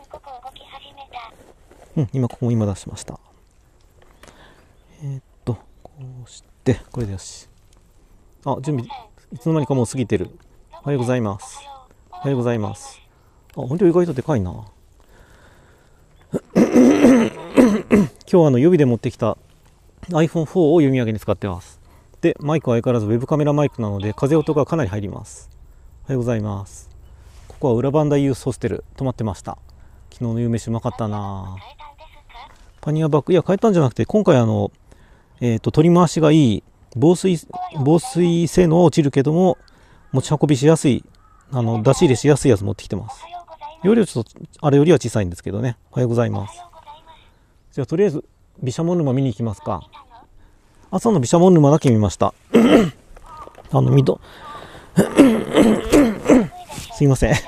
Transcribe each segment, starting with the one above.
うん、今ここも今出しました。こうしてこれでよし。あ、準備いつの間にかもう過ぎてる。おはようございます。おはようございます。あ、音量意外とでかいな。今日は予備で持ってきた iPhone4 を読み上げに使ってます。で、マイクは相変わらずウェブカメラマイクなので風音がかなり入ります。おはようございます。ここは裏磐梯ユースホステル泊まってました。昨日の夕飯うまかったな。パニアバッグ、いや変えたんじゃなくて、今回取り回しがいい防水性能は落ちるけども持ち運びしやすい出し入れしやすいやつ持ってきてます。容量ちょっとあれよりは小さいんですけどね。おはようございます。じゃあとりあえず毘沙門沼見に行きますか。朝の毘沙門沼だけ見ましたすいません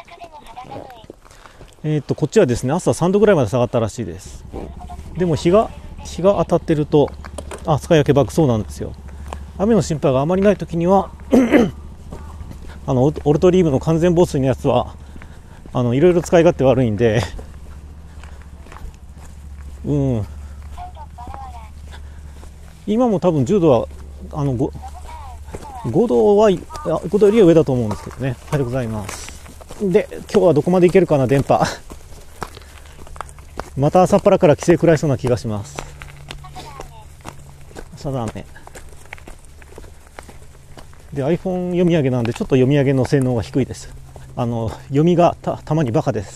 こっちはですね朝3度ぐらいまで下がったらしいです。でも日が当たってると使い分けバッグ、そうなんですよ。雨の心配があまりないときにはオルトリーブの完全防水のやつはいろいろ使い勝手悪いんで、今も多分10度は5度は5度よりは上だと思うんですけどね。おはようございます。で、今日はどこまで行けるかな、電波また朝っぱらから規制食らいそうな気がします。朝だね。で iPhone 読み上げなんでちょっと読み上げの性能が低いです。読みがたまにバカです。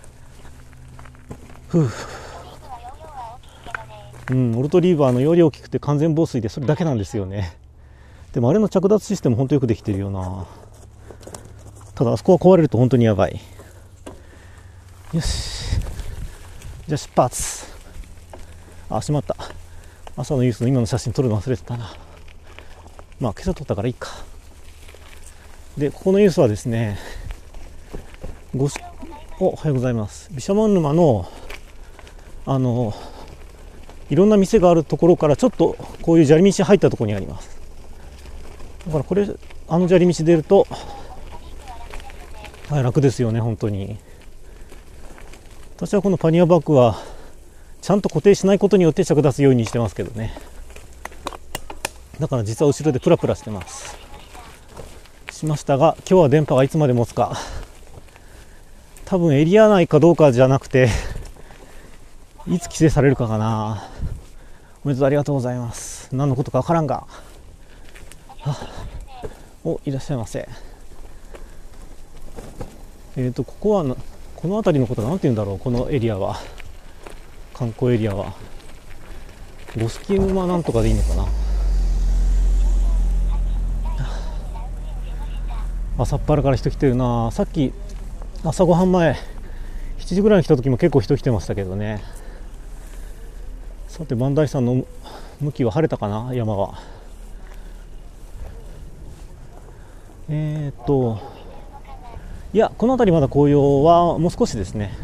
オルトリーバーの容量大きくて完全防水でそれだけなんですよね。でもあれの着脱システム本当よくできてるよな。ただあそこは壊れると本当にやばい。よし、じゃあ出発。しまった、朝のユースの今の写真撮るの忘れてたな。まあ今朝撮ったからいいか。でここのユースはですね、おはようございます。毘沙門沼のいろんな店があるところからちょっとこういう砂利道入ったところにあります。だからこれ砂利道出ると、楽ですよね本当に。私はこのパニアバッグはちゃんと固定しないことによって着脱要因にしてますけどね。だから実は後ろでプラプラしてますしましたが、今日は電波がいつまで持つか。多分エリア内かどうかじゃなくていつ規制されるかかな。おめでとう、ありがとうございます。何のことかわからんが、いらっしゃいませ。ここはこの辺りのことは何て言うんだろう。このエリアは、観光エリアは五色沼なんとかでいいのかな。朝っぱらから人来てるな。さっき朝ごはん前7時ぐらいに来た時も結構人来てましたけどね。さて磐梯山の向きは晴れたかな。山はいや、この辺りまだ紅葉はもう少しですね。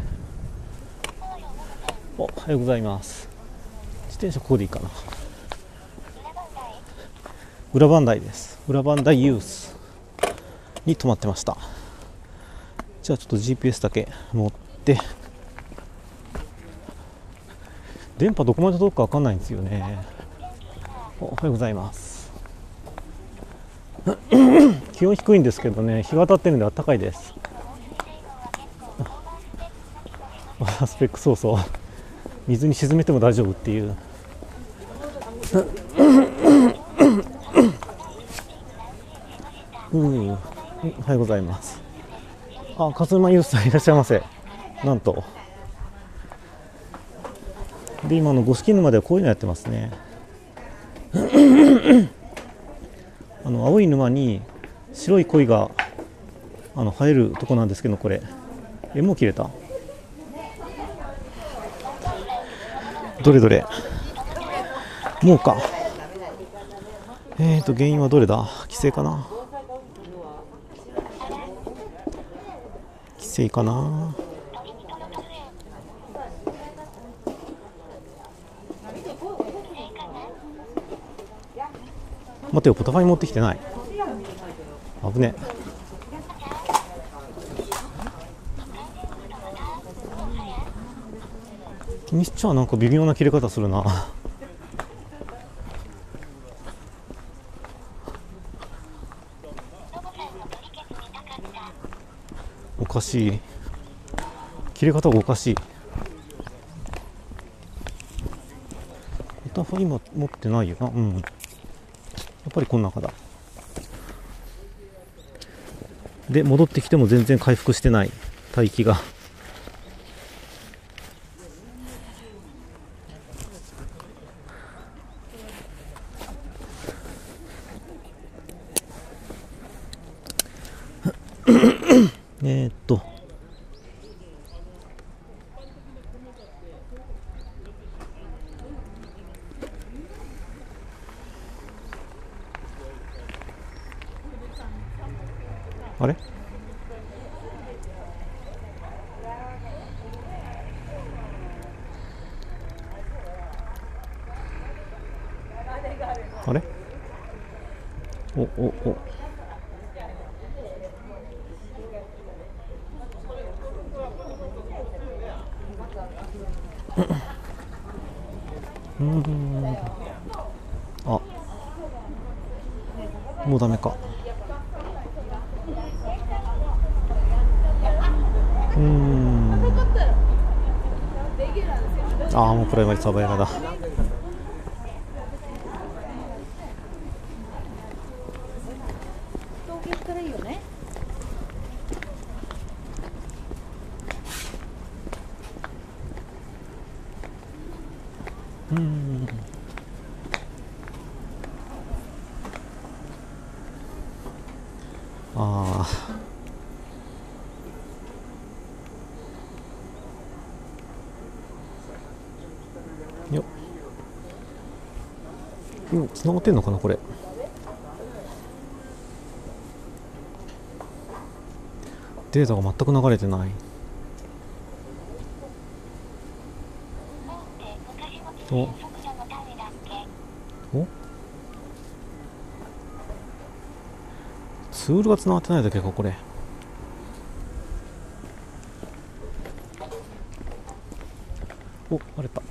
おはようございます。自転車ここでいいかな。裏磐梯です。裏磐梯ユースに泊まってました。じゃあちょっと GPS だけ持って、電波どこまで届くか分かんないんですよね。おはようございます。気温低いんですけどね、日が当たってるんで暖かいです。スペックそうそう、水に沈めても大丈夫っていう。おはようございます。勝間ユースさんいらっしゃいませ。なんとで、今の五色沼ではこういうのやってますね。青い沼に白い鯉が生えるとこなんですけど、これもう切れた。どれどれ、もうか。原因はどれだ。規制かな。規制かな。待てよ、ポタファイ持ってきてない。危ねえ。 にしちゃなんか微妙な切れ方するな。おかしい、切れ方がおかしい。メタファ今持ってないよな。うん、やっぱりこの中だ。で戻ってきても全然回復してない帯域が。あれあれおおおあ、もうダメか。ああ、もうプライマリサバイラだ。ああ、よっ、繋がってんのかなこれ。データが全く流れてない。おツールが繋がってないだけかこれ。お、あれた。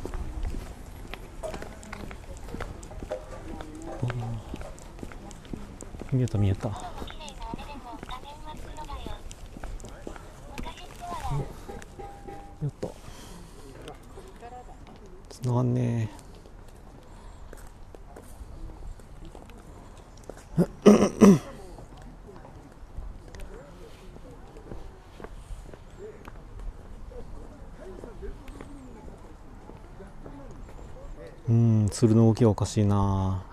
見えた見えた。よっと繋がんねえ。ツールの動きがおかしいな。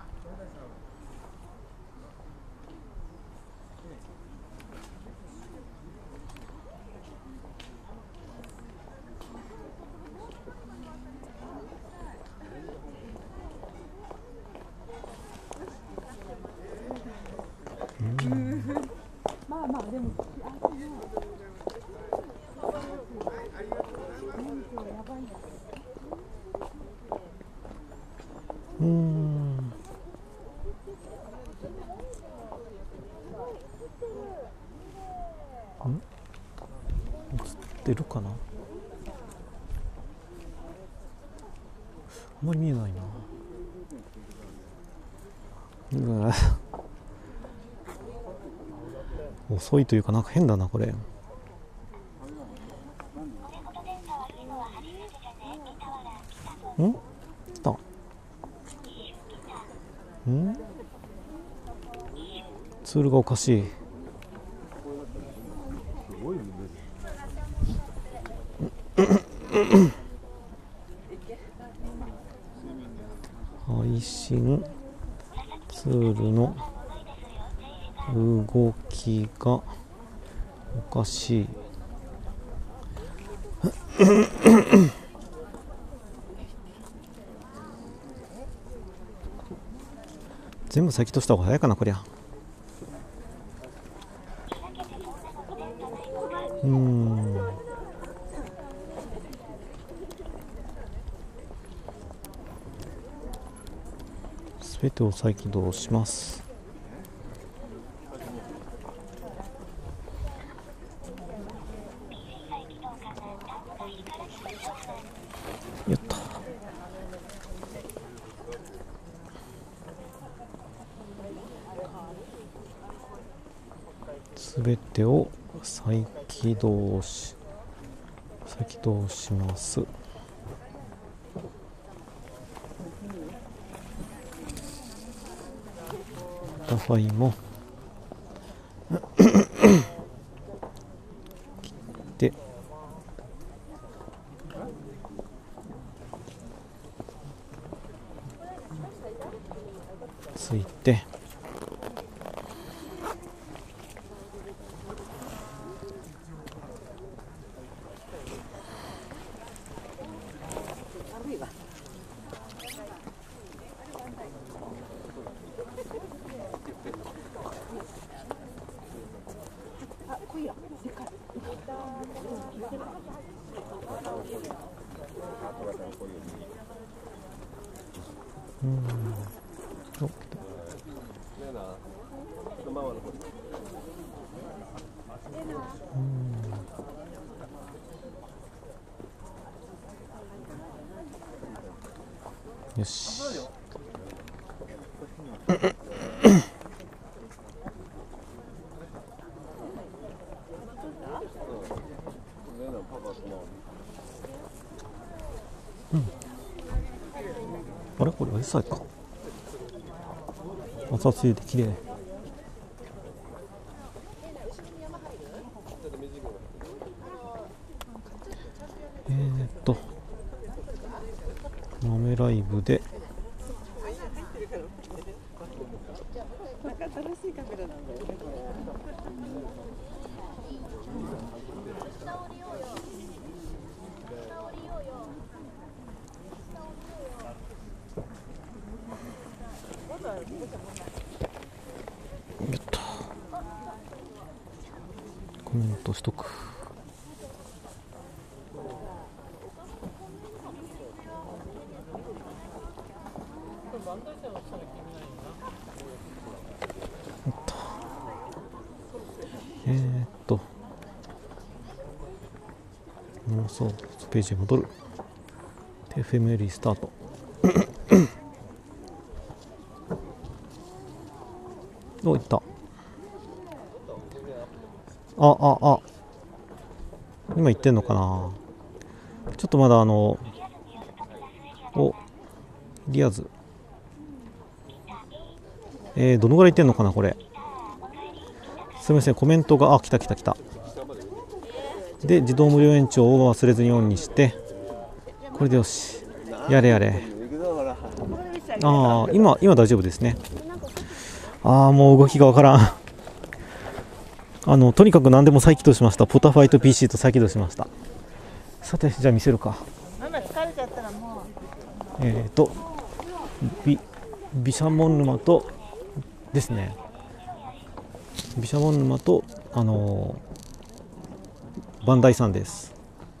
まあまあでも映ってるかな。あんまり見えないな。遅いというかなんか変だなこれ。来た。ツールがおかしい。配信ツールの動きがおかしい。全部先とした方が早いかなこりゃ。すべてを再起動します。 すべてを再起動します。Wi-Fi も切ってついて、お、来た。よし。あれこれ S か。熱々で綺麗。豆ライブでコメントしとく。そう、ページに戻る。で FM リスタート。お、いった。今言ってんのかな。ちょっとまだリアズどのぐらい言ってんのかなこれ。すみません、コメントが来たで、自動無料延長を忘れずにオンにして、これでよし、やれ今大丈夫ですね。もう動きがわからん。とにかく何でも再起動しました。ポタファイト PC と再起動しました。さて、じゃあ見せるか。 ママ疲れちゃったらもう毘沙門沼とですね、毘沙門沼と磐梯山です。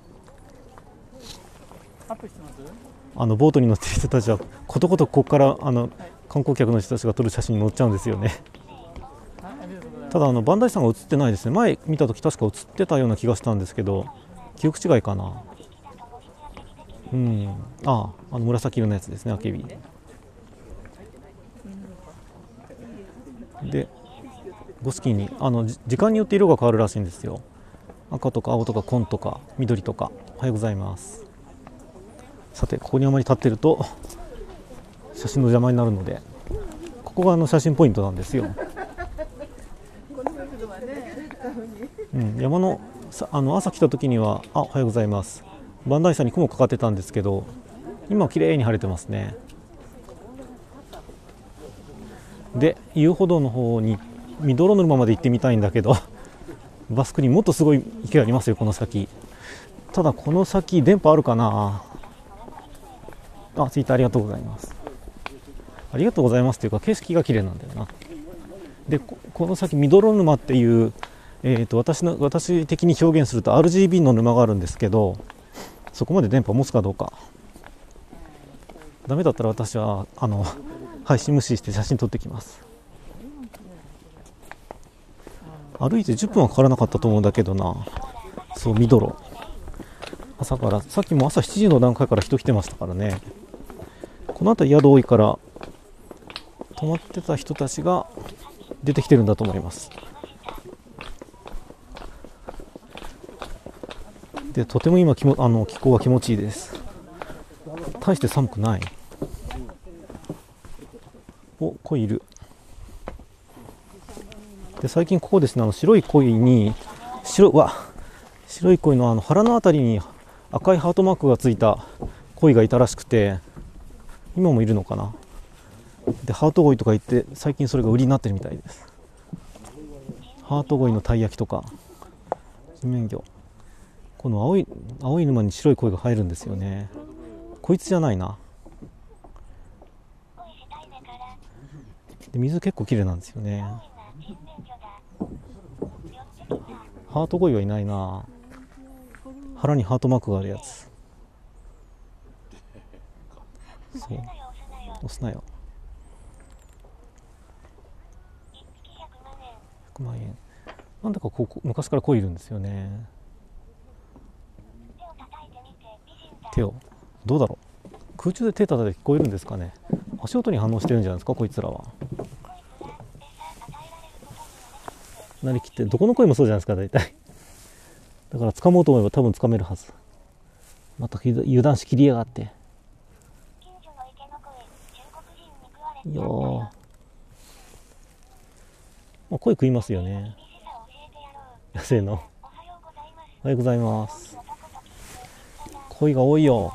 アップしてます？ ボートに乗ってる人たちはことごとくここから観光客の人たちが撮る写真に載っちゃうんですよね。ただ磐梯山が写ってないですね。前見た時確か写ってたような気がしたんですけど、記憶違いかな。紫色のやつですね、アケビで、ゴスキーに時間によって色が変わるらしいんですよ。赤とか青とか紺とか緑とか。おはようございます。さて、ここにあまり立ってると写真の邪魔になるので、ここが写真ポイントなんですよ。山の朝来た時にはおはようございます。磐梯山に雲かかってたんですけど、今は綺麗に晴れてますね。で、遊歩道の方にミドロ沼まで行ってみたいんだけど、バスクにもっとすごい池がありますよ、この先。ただこの先電波あるかな。ツイッターありがとうございます。ありがとうございますというか、景色が綺麗なんだよな。で、この先ミドロ沼っていう、私的に表現すると RGB の沼があるんですけど、そこまで電波持つかどうか。ダメだったら私は配信無視して写真撮ってきます。歩いて10分はかからなかったと思うんだけどな。そう、ミドロ朝から、さっきも朝7時の段階から人来てましたからね。この辺り宿多いから泊まってた人たちが出てきてるんだと思います。 でとても今気候は気持ちいいです。大して寒くない。お、鯉いる。で最近ここですね、白い鯉に白い鯉の腹のあたりに赤いハートマークがついた鯉がいたらしくて、今もいるのかな。でハート鯉とか言って最近それが売りになってるみたいです。ハート鯉のたい焼きとか人面魚、この青い沼に白い鯉が入るんですよね。こいつじゃないな。で水結構きれいなんですよね。ハート鯉はいないな。腹にハートマークがあるやつ。そう、押すなよ。100万円。なんだか昔から鯉いるんですよね。手をどうだろう、空中で手叩いて聞こえるんですかね。足音に反応してるんじゃないですか、こいつらは。なりきって、どこの鯉もそうじゃないですか大体。だから掴もうと思えば多分掴めるはず。また油断しきりやがって。いやー、鯉食いますよね、野生の。おはようございます。鯉が多いよ。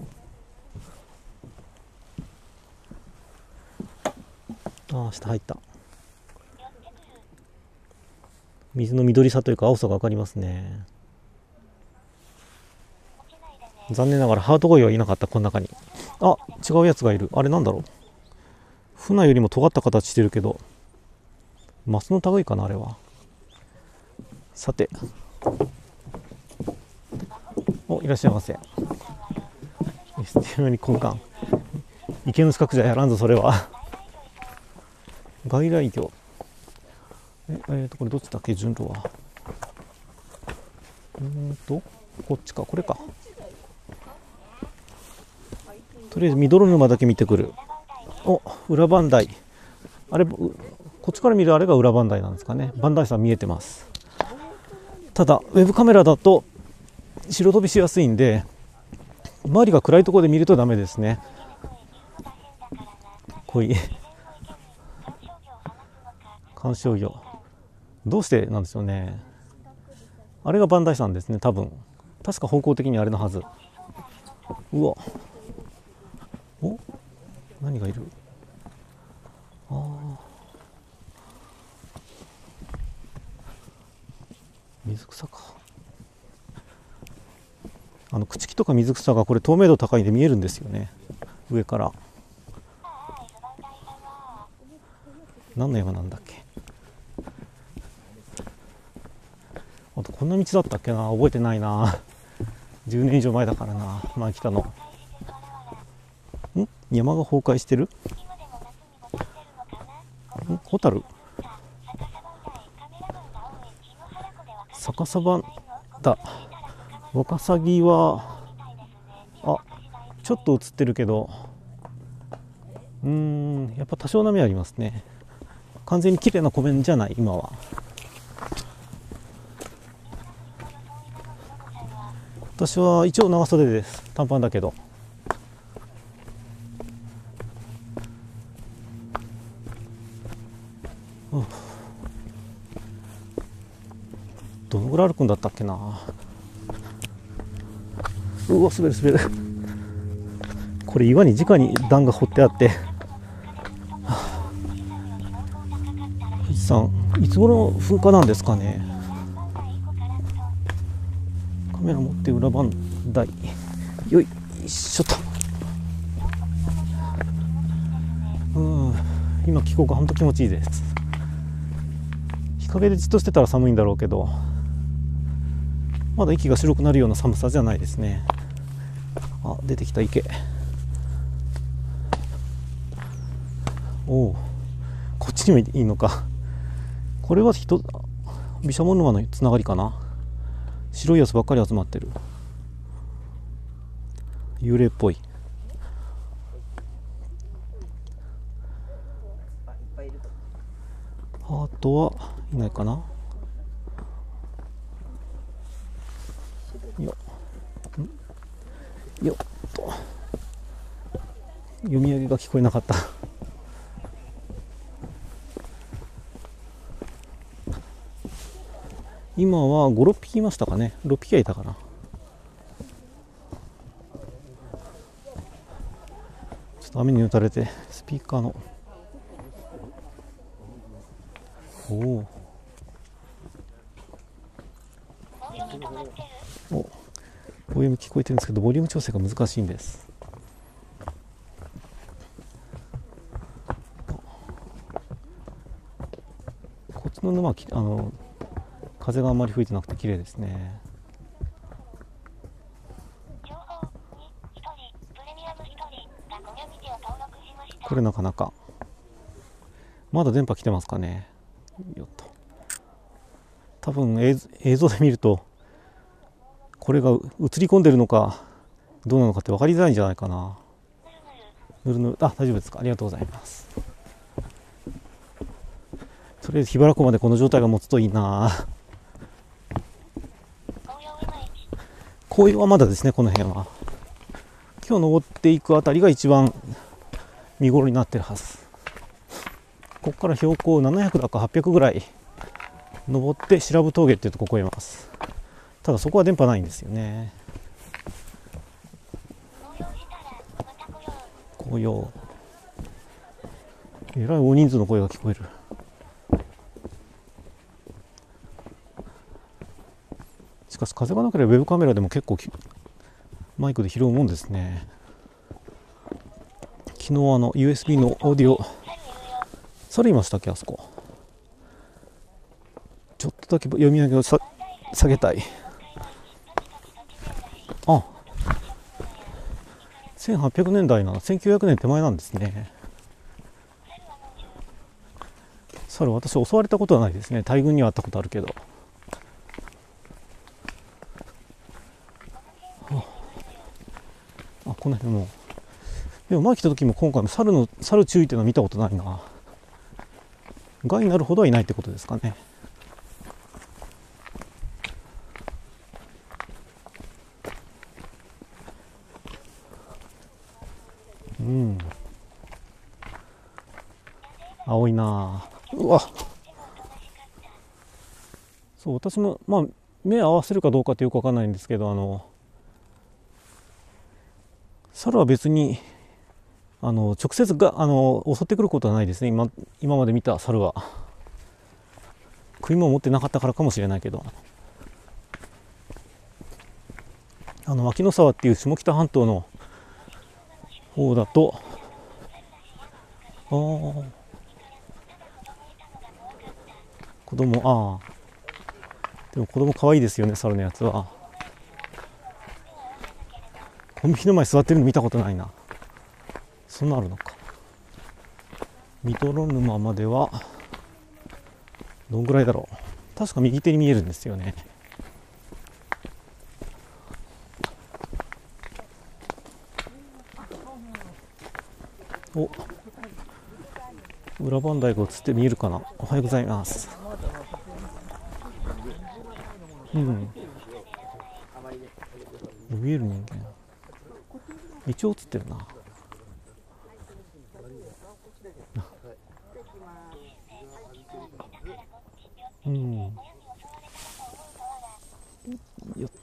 下入った。水の緑さというか青さが分かりますね。残念ながらハート鯉はいなかった。この中に違うやつがいる。あれなんだろう、船よりも尖った形してるけどマスの類かな、あれは。さて、いらっしゃいませ。必要に交換。池の近くじゃやらんぞそれは。外来魚。これどっちだっけ、順路は。こっちか、これか。とりあえず緑沼だけ見てくる。裏磐梯。あれ、こっちから見るあれが裏磐梯なんですかね。磐梯山見えてます。ただウェブカメラだと白飛びしやすいんで、周りが暗いところで見るとダメですね。鯉、観賞魚、どうしてなんでしょうね。あれが磐梯山ですね、多分。確か方向的にあれのはず。うわ、何がいる。水草か。朽木とか水草がこれ透明度高いんで見えるんですよね、上から。何の山なんだっけ。あとこんな道だったっけな、覚えてないな。10年以上前だからな、前来たの。山が崩壊してる。ホタル、逆さばだ。ワカサギはちょっと映ってるけど、やっぱ多少波ありますね。完全に綺麗な湖面じゃない、今は。私は一応長袖です。短パンだけど。どのぐらい歩くんだったっけな。うわ、滑る滑る。これ岩に直に段が掘ってあって、富士山いつ頃噴火なんですかね。カメラ持って裏磐梯、よいしょと。今気候が本当気持ちいいです。日陰でじっとしてたら寒いんだろうけど、まだ息が白くなるような寒さじゃないですね。出てきた池。こっちにもいいのか。これは毘沙門沼のつながりかな。白いやつばっかり集まってる。幽霊っぽい。あとはいないかな。 よよっと、読み上げが聞こえなかった。今は5、6匹いましたかね。6匹はいたかな。ちょっと雨に打たれてスピーカーのお棒読み聞こえてるんですけど、ボリューム調整が難しいんです。こっちの沼は風があんまり吹いてなくて綺麗ですね。これなかなかまだ電波来てますかね。よっと、多分映像で見るとこれが映り込んでるのかどうなのかって分かりづらいんじゃないかな。ぬるぬる、あ、大丈夫ですか。ありがとうございます。とりあえず桧原湖までこの状態が持つといいな。紅葉はまだですね。この辺は今日登っていくあたりが一番見頃になってるはず。ここから標高700だか800ぐらい登って白布峠っていうとここへいます。ただそこは電波ないんですよね。紅葉、えらい大人数の声が聞こえる。しかし風がなければウェブカメラでも結構マイクで拾うもんですね。昨日USB のオーディオ、それいましたっけ。あそこちょっとだけ読み上げを下げたい。あ、1800年代な、1900年手前なんですね。猿、私襲われたことはないですね。大群には会ったことあるけど。あ、この辺も。でも前来た時も今回も猿注意っていうのは見たことないな。害になるほどはいないってことですかね。うん。青いな。うわ。そう、私もまあ目合わせるかどうかってよくわかんないんですけど、猿は別に直接が襲ってくることはないですね。今まで見た猿は食い物持ってなかったからかもしれないけど、脇野沢っていう下北半島の方だと、子供、でも子供可愛いですよね、猿のやつは。コンビニの前座ってるの見たことないな。そんなあるのか。三泥沼まではどんぐらいだろう。確か右手に見えるんですよね。お、裏磐梯が映って見えるかな。おはようございます。うん、見える人間一応映ってるな。うん、よっと。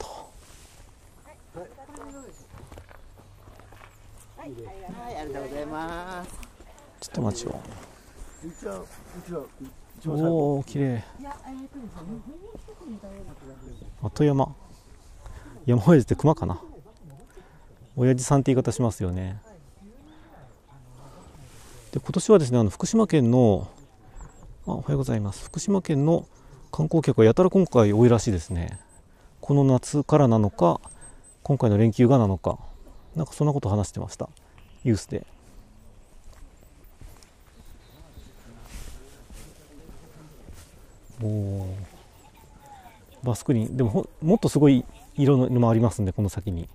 はい、ありがとうございます。 ちょっと待ちを。おお、綺麗。後山。山親父って熊かな。親父さんって言い方しますよね。で、今年はですね、福島県のおはようございます。福島県の観光客がやたら今回多いらしいですね。この夏からなのか、今回の連休がなのか、なんかそんなこと話してました、ユースで。バスクリーンでももっとすごい色のもありますんで、この先に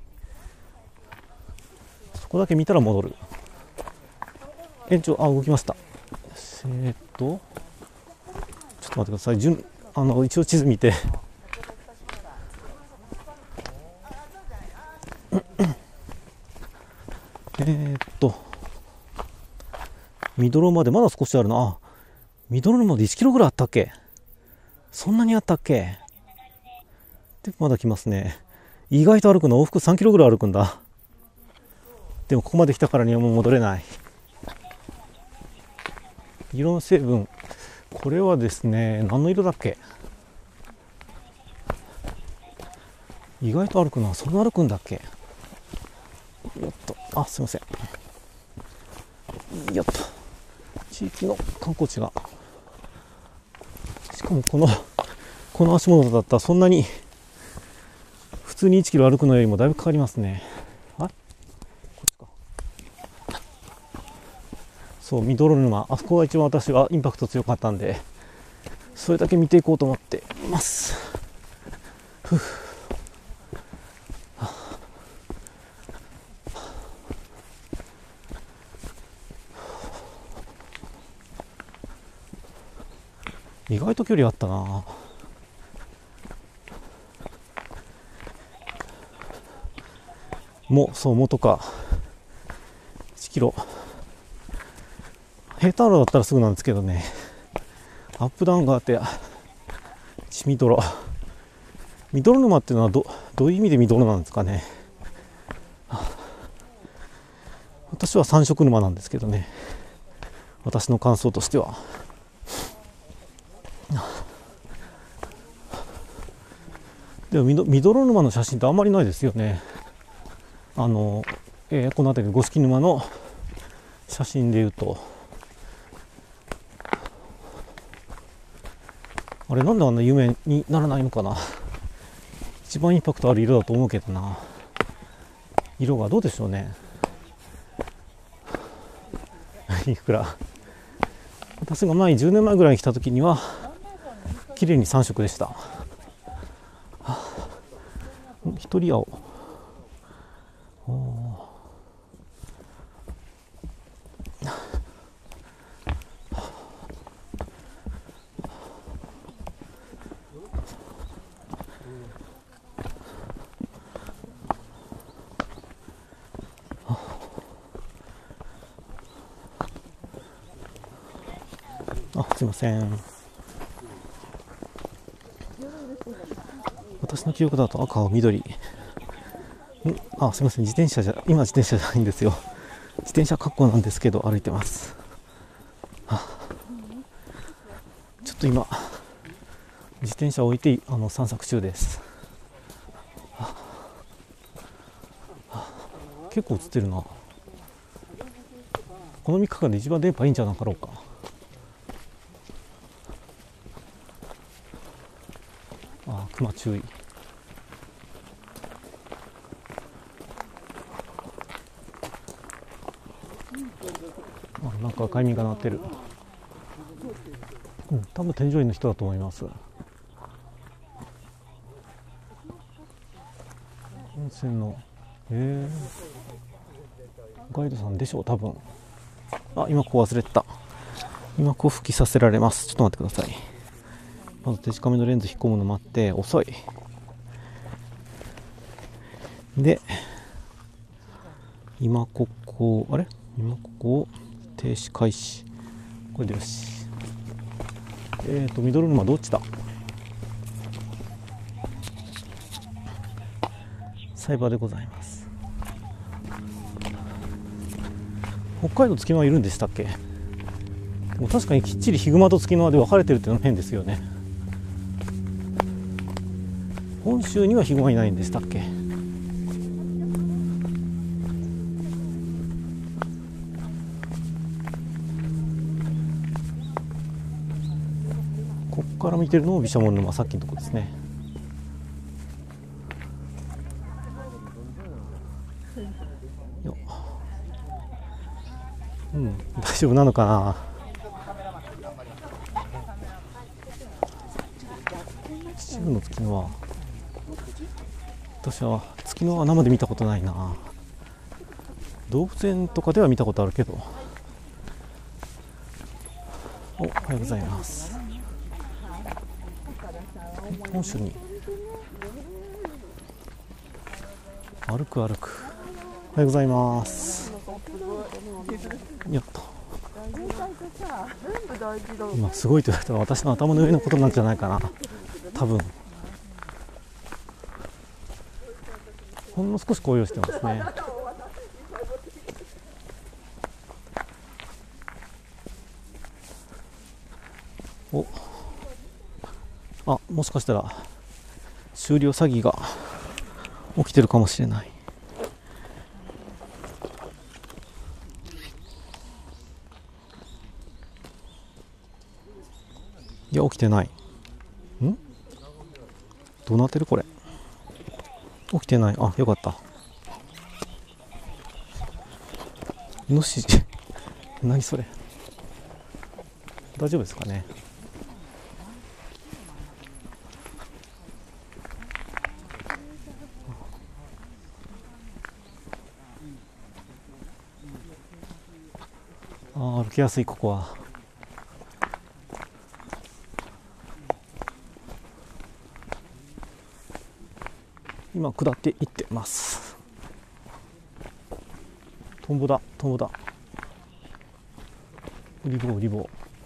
そこだけ見たら戻る。延長、動きました。ちょっと待ってください。一応地図見てミドロまでまだ少しあるな。あ、ミドロまで1キロぐらいあったっけ。そんなにあったっけ。でまだ来ますね。意外と歩くの往復3キロぐらい歩くんだ。でもここまで来たからにはもう戻れない。色の成分、これはですね、何の色だっけ。意外と歩くな。そんな歩くんだっけ。よっと、あ、すいません。よっと、地域の観光地が、しかもこの足元だったらそんなに普通に1キロ歩くのよりもだいぶかかりますね。あ、こっちか。そう、ミドロ沼、あそこが一番私はインパクト強かったんで、それだけ見ていこうと思っています。ふう、意外と距離あったな。そう元か1キロ、平坦路だったらすぐなんですけどね、アップダウンがあってミドロ沼っていうのはどういう意味でミドロなんですかね。私は三色沼なんですけどね、私の感想としては。でもミドロ沼の写真ってあんまりないですよね。この辺り五色沼の写真でいうと、あれなんであんな有名にならないのかな。一番インパクトある色だと思うけどな。色がどうでしょうね。いくら私が前10年前ぐらいに来た時には綺麗に3色でした。一人青。あ、すいません。私の記憶だと赤、青、緑。あ、すいません。今自転車じゃないんですよ。自転車格好なんですけど歩いてます。ちょっと今自転車を置いて散策中です。結構映ってるな。この3日間で一番電波いいんじゃなかろうか。あ、熊注意。あ、なんか赤い実が鳴ってる。多分添乗員の人だと思います。温泉のガイドさんでしょう、多分。あ、今ここ忘れてた。今こう吹きさせられます。ちょっと待ってください。まずデジカメのレンズ引っ込むの待って、遅い。で、今ここを停止開始。これでよし。ミドル沼どっちだ。サイバーでございます。北海道月間いるんでしたっけ。でも確かにきっちりヒグマと月間で分かれてるっていうのも変ですよね。本州にはヒグマいないんでしたっけ。こっから見てるのも毘沙門沼、さっきのとこですね。よ、大丈夫なのかな。秩父の月のは、私は月のは生で見たことないな。動物園とかでは見たことあるけど。おはようございます。本州に歩く歩く。おはようございます。やっと今すごいと言われたら私の頭の上のことなんじゃないかな、多分。ほんの少し紅葉してますね。お、あ、もしかしたら終了詐欺が起きてるかもしれない。いや、起きてない。ん？どうなってるこれ。起きてない。あ、よかった。イノシシ何それ。大丈夫ですかね。歩きやすい、ここは。今下っていってます。トンボだ、トンボだ。ウリボウ、ウリボウ。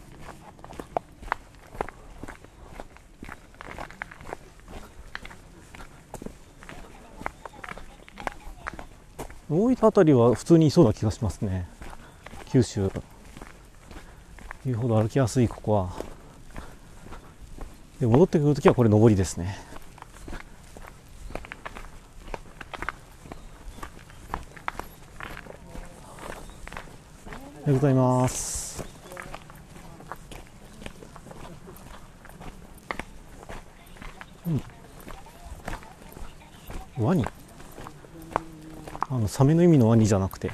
大分あたりは普通にいそうな気がしますね。九州言うほど歩きやすいここは。で戻ってくるときはこれ上りですね。おはようございます。ワニ、サメの意味のワニじゃなくて、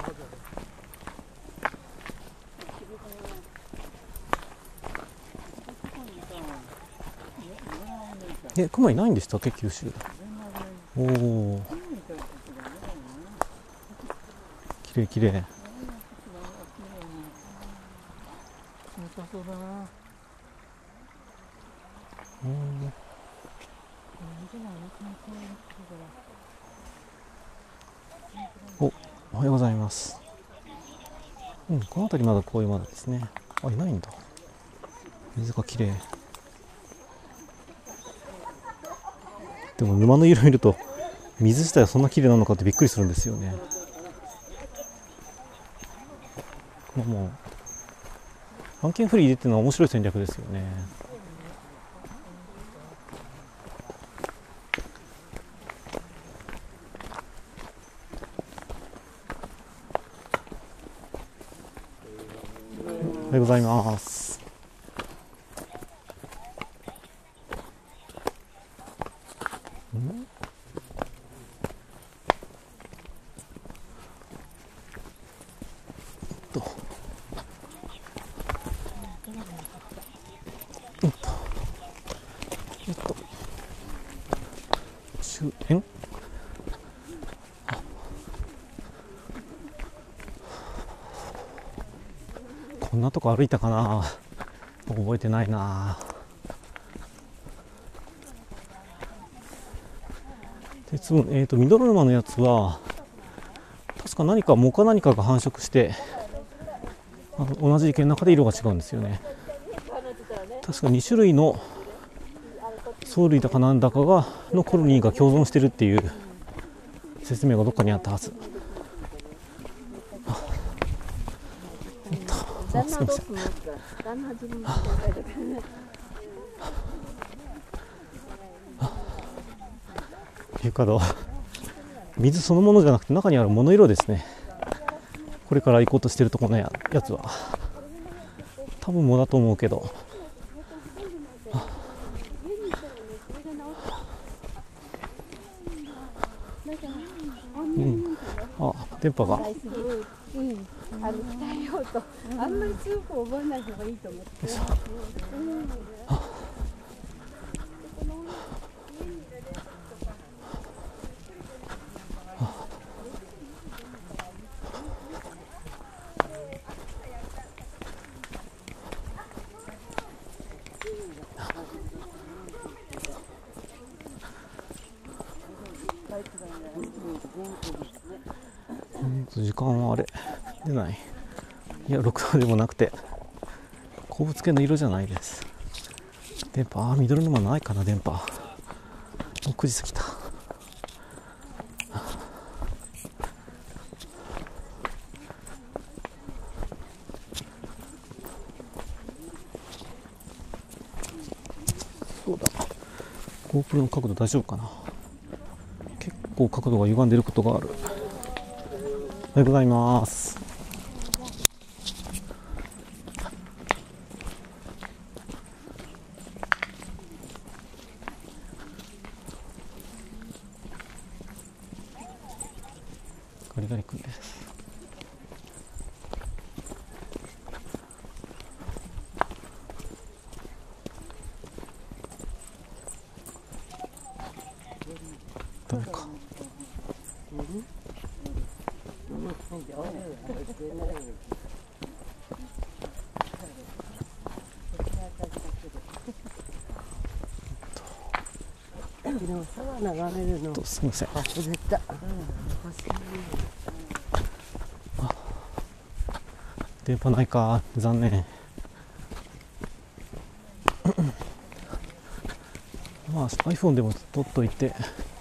クマいないんでしたっけ、九州。おお、きれいきれい。おはようございます。この辺りまだこういうまだですね。あ、いないんだ。水がきれい。でも沼の色見ると水自体はそんなきれいなのかってびっくりするんですよね。もう案件フリーでっていうのは面白い戦略ですよね。おはようございます。終点。こんなとこ歩いたかな、覚えてないな。鉄分、ミドル沼のやつは確か何か藻か何かが繁殖して同じ池の中で色が違うんですよね。確か2種類の藻類だかなんだかがのコロニーが共存してるっていう説明がどっかにあったはず。すみません。床戸、水そのものじゃなくて中にある物色ですね。これから行こうとしてるところのやつは多分藻だと思うけど、電波が。 鍛えようとあんまり強く覚えない方がいいと思って。 時間はあれ出ない。いや6度でもなくて鉱物系の色じゃないです。電波緑沼ないかな。電波もう9時過ぎた。そうだ、 GoPro の角度大丈夫かな。結構角度が歪んでることがある。おはようございます。ガリガリ君です。ダメか。すみません。電波ないか、残念。まあ iPhone でも撮っといて、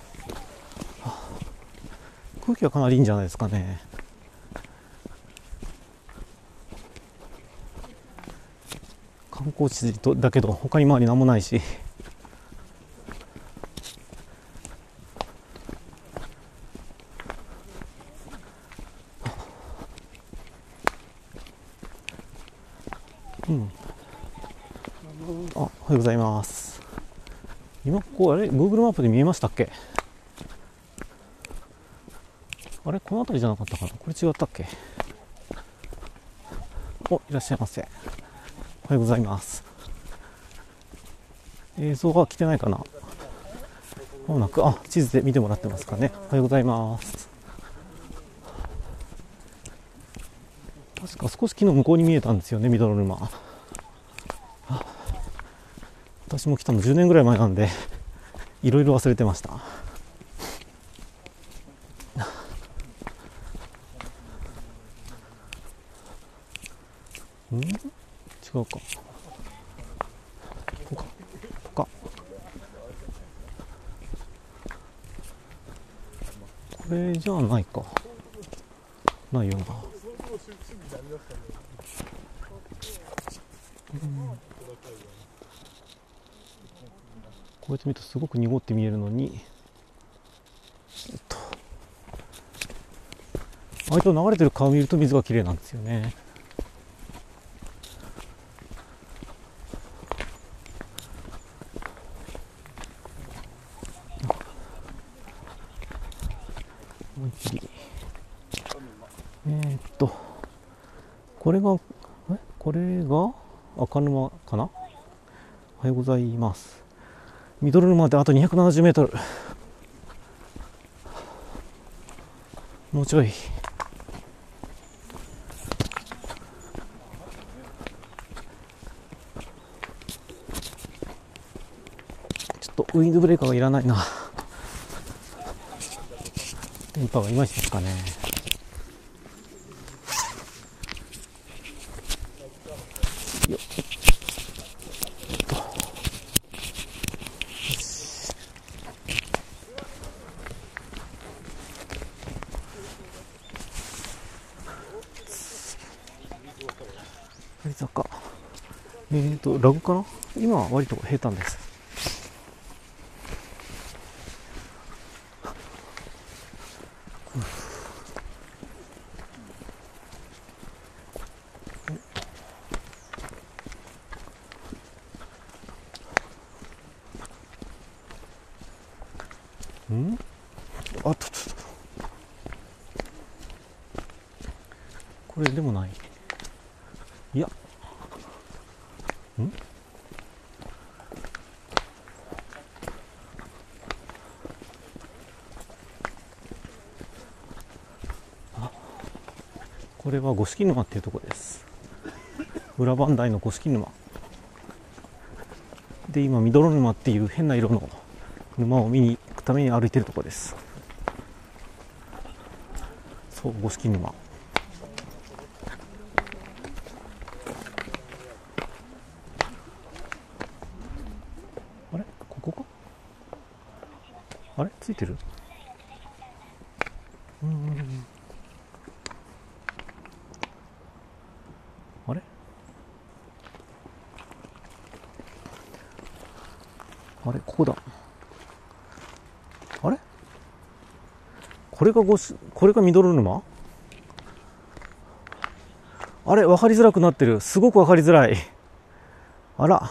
空気はかなりいいんじゃないですかね。観光地だけど他に周り何もないし、あ、おはようございます。今こうあれ Google マップで見えましたっけ。あれこの辺りじゃなかったかな。これ違ったっけ。お、いらっしゃいませ。おはようございます。映像が来てないかな。まもなく、地図で見てもらってますかね。おはようございます。確か少し木の向こうに見えたんですよね、緑沼。私も来たの10年ぐらい前なんでいろいろ忘れてました。違うか。こかこれじゃないか。ないよな。こうやって見るとすごく濁って見えるのに、割と流れてる川を見ると水がきれいなんですよね。思いっきりこれが赤沼かな。おはようございます。緑沼まであと270メートル。もうちょい。ちょっとウィンドブレーカーがいらないな。電波がいまいちですかね。よっ坂。ラグかな。今は割と平坦です。これでもない。いや、これは五色沼っていうところです。裏磐梯の五色沼で、今緑沼っていう変な色の沼を見に行くために歩いてるところです。 そう五色沼。あれここか。あれついてる。あれあれここだ。あれこれがミドル沼。あれ分かりづらくなってる。すごく分かりづらい。あら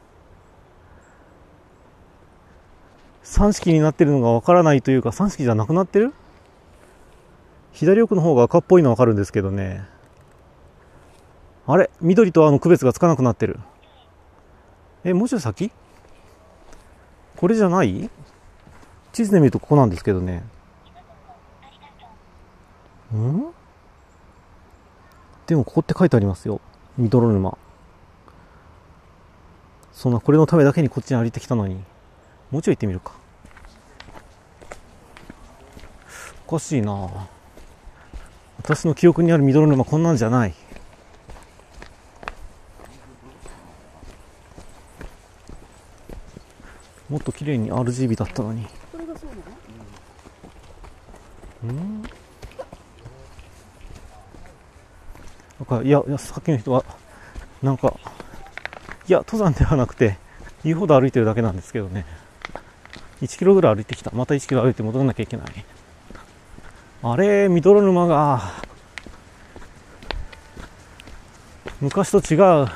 3色になってるのが分からないというか、3色じゃなくなってる。左奥の方が赤っぽいの分かるんですけどね。あれ緑と区別がつかなくなってる。もうちょい先。これじゃない。地図で見るとここなんですけどね。でもここって書いてありますよ。ミドル沼。そんなこれのためだけにこっちに歩いてきたのに、もうちょい行ってみるか。おかしいな。私の記憶にあるミドル沼こんなんじゃない。もっと綺麗に RGB だったのに。 これがそうなの？ いやさっきの人はなんか、いや登山ではなくて言うほど歩いてるだけなんですけどね。1キロぐらい歩いてきた。また1キロ歩いて戻らなきゃいけない。あれミドル沼が昔と違う。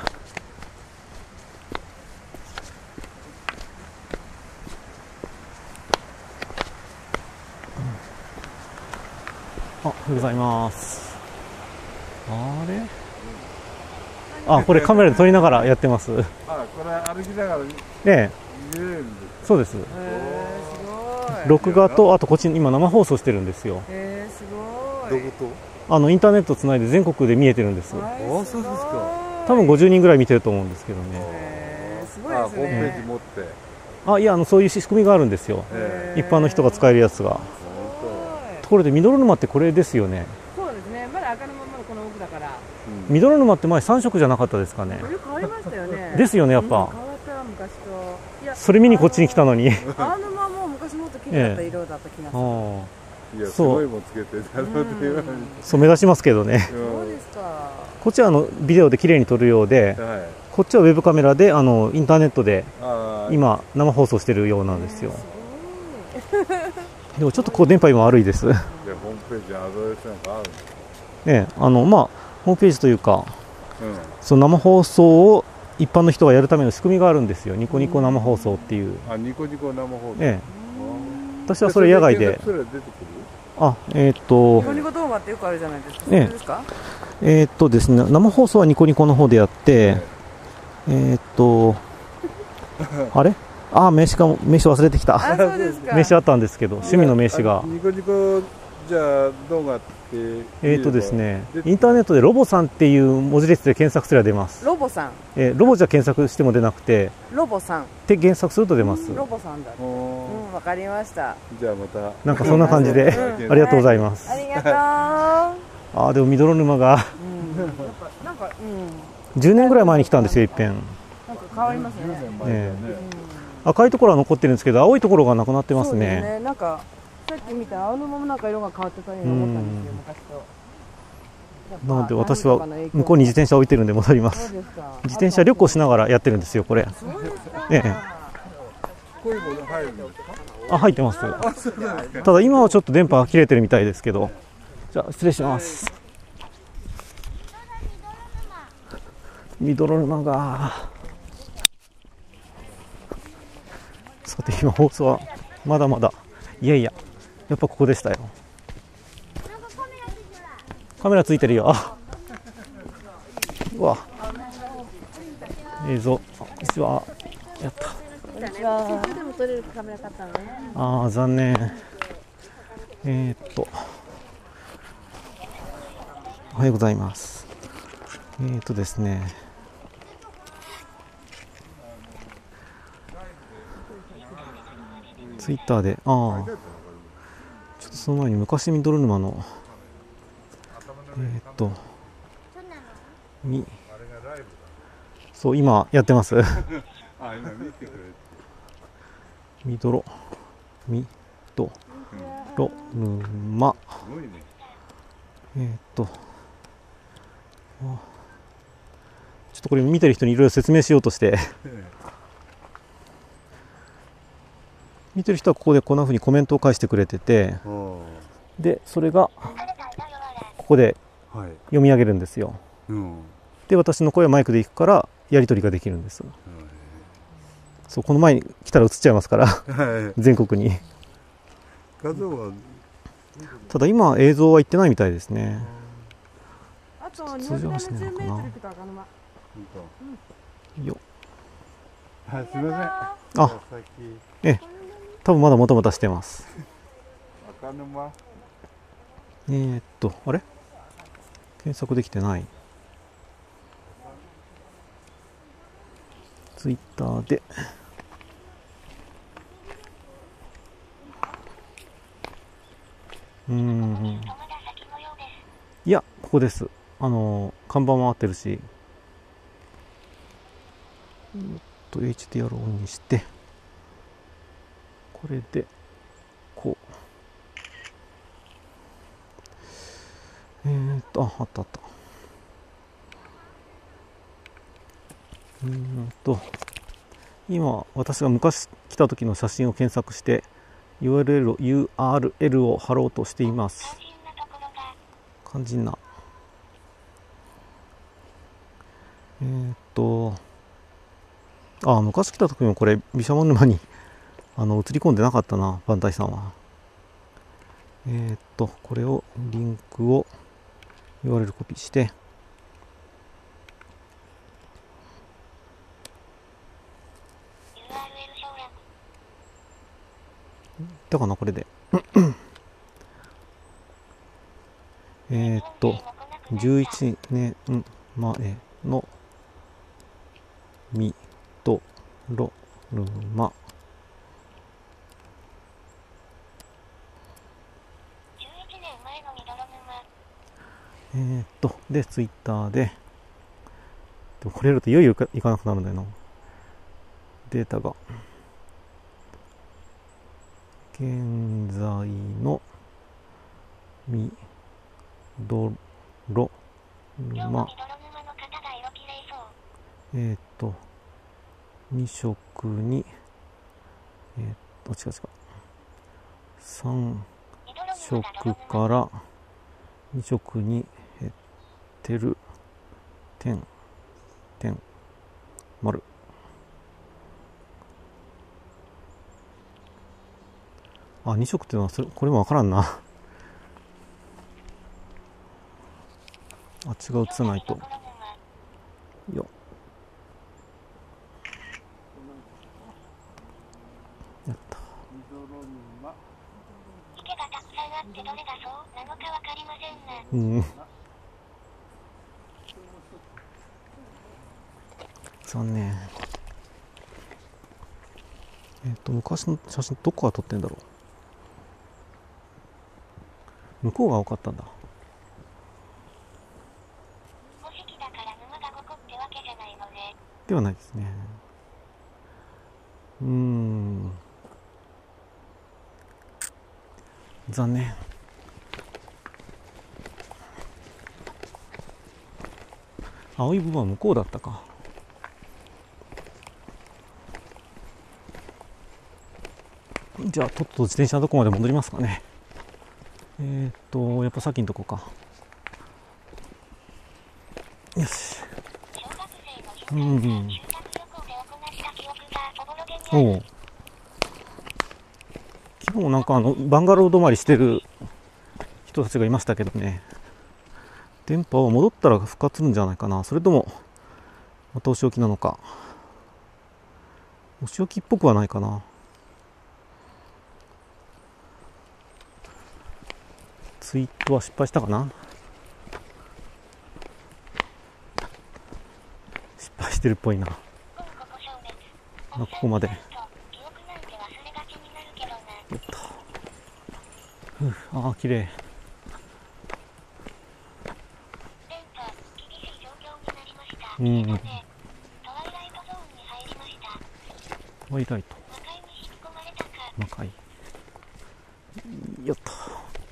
おはようございます。あれこれカメラで撮りながらやってます。 これ歩きながら見ええ、 れるんです。 そうです。 すごい。 録画と、あとこっちに今生放送してるんですよ。 すごい。 どこと？ インターネットつないで全国で見えてるんです。 そうですか。 多分50人ぐらい見てると思うんですけどね。 すごいですホームページね。 持って。 いやそういう仕組みがあるんですよ。一般の人が使えるやつが。ところでミドル沼ってこれですよね。 そうですね。まだ赤沼まだこの奥だから。 ミドル沼って前3色じゃなかったですかね。 これ変わりましたよね。 ですよねやっぱ。 変わった昔と。いやそれ見にこっちに来たのに。 青沼も昔もっと綺麗だった色だった気がする。 いやすごいもんつけてだろうって言われて。 そう目立ちますけどね。 そうですか。 こっちはビデオで綺麗に撮るようで、こっちはウェブカメラでインターネットで今生放送してるようなんですよ。でもちょっとこう電波今悪いです。 ホームページアドレスなんかあるんですか？ ホームページというか、その生放送を一般の人がやるための仕組みがあるんですよ。ニコニコ生放送っていう。 ニコニコ生放送。 私はそれ野外で。 それ出てくる？ ニコニコ動画ってよくあるじゃないですか。そうですか？ ですね、生放送はニコニコの方でやって、あれ名刺忘れてきた。 そうですか。 名刺あったんですけど、趣味の名刺が。 ニコニコじゃあ動画ってですね、インターネットでロボさんっていう文字列で検索すれば出ます。 ロボさん。 ロボじゃ検索しても出なくて、 ロボさんって検索すると出ます。 ロボさんだ。わかりました。 じゃあまたなんかそんな感じでありがとうございます。 ありがとう。 でもミドル沼がなんか 10年ぐらい前に来たんですよ、いっぺん。 なんか変わりますね。 赤いところは残ってるんですけど、青いところがなくなってますね。 なんかさっき見た青沼もなんか色が変わってたように思ったんですよ、昔と。 なので私は向こうに自転車置いてるんで戻ります。自転車旅行しながらやってるんですよ、これ。 こういうもの入るんですか？ 入ってます。ただ今はちょっと電波が切れてるみたいですけど。じゃあ失礼します。ミドル沼が。さて今放送はまだまだ、やっぱここでしたよ。カメラついてるよ。うわ映像こんにちは。やった。 こんにちは。でも撮れるカメラ買ったのね。 残念。おはようございます。ですね、ツイッターでちょっとその前に昔ミドル沼のみ、そう今やってます。 あ、今見てくれて。 みどろ、みどろ沼。 すごいね。 ちょっとこれ見てる人にいろいろ説明しようとして見てる人はここでこんな風にコメントを返してくれてて、でそれがここで読み上げるんですよ。で私の声はマイクでいくからやり取りができるんです。そう、この前に来たら映っちゃいますから全国に。 画像はただ今映像は行ってないみたいですね。 あと通常はしないのかな。よ、 はい、すみません。 あ、多分まだもたもたしてます。 赤沼。 あれ検索できてない。ツイッターでいや、ここです。看板も合ってるし、HDR オンにして、これでこう、あったあった。今私が昔来た時の写真を検索して URL を貼ろうとしています。肝心な。昔来た時もこれ毘沙門沼に映り込んでなかったな、番台さんは。これをリンクを URL コピーしてだかな、これで11年前のみどろ沼でツイッターで、でもこれやるといよいよいかなくなるんだよな。データが現在のみどろ沼2色に違う3色から2色に減ってる点丸。あ、2色っていうのはこれもわからんな。あっちが映さないと。よやった。うん。残念。昔の写真どこが撮ってんだろう。向こうが多かったんだ。ではないですね。残念。青い部分は向こうだったか。じゃあとっとと自転車のとこまで戻りますかね。やっぱ先のとこか。よし。おう。昨日なんかバンガロー止まりしてる人たちがいましたけどね。電波は戻ったら復活するんじゃないかな。それともまたお仕置きなのか。お仕置きっぽくはないかな。ツイートは失敗したかな。失敗してるっぽいな。ここまでやった。ああ、綺麗。 うん。トワイライトゾーンに入りました。トワイライト。魔界に引き込まれたか。魔界。よっと。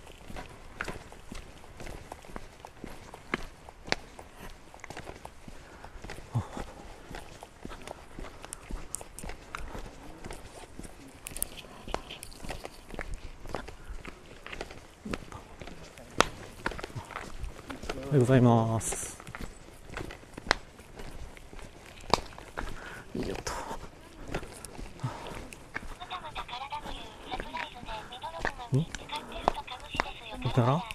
おはようございます。よっと。いたら？ん？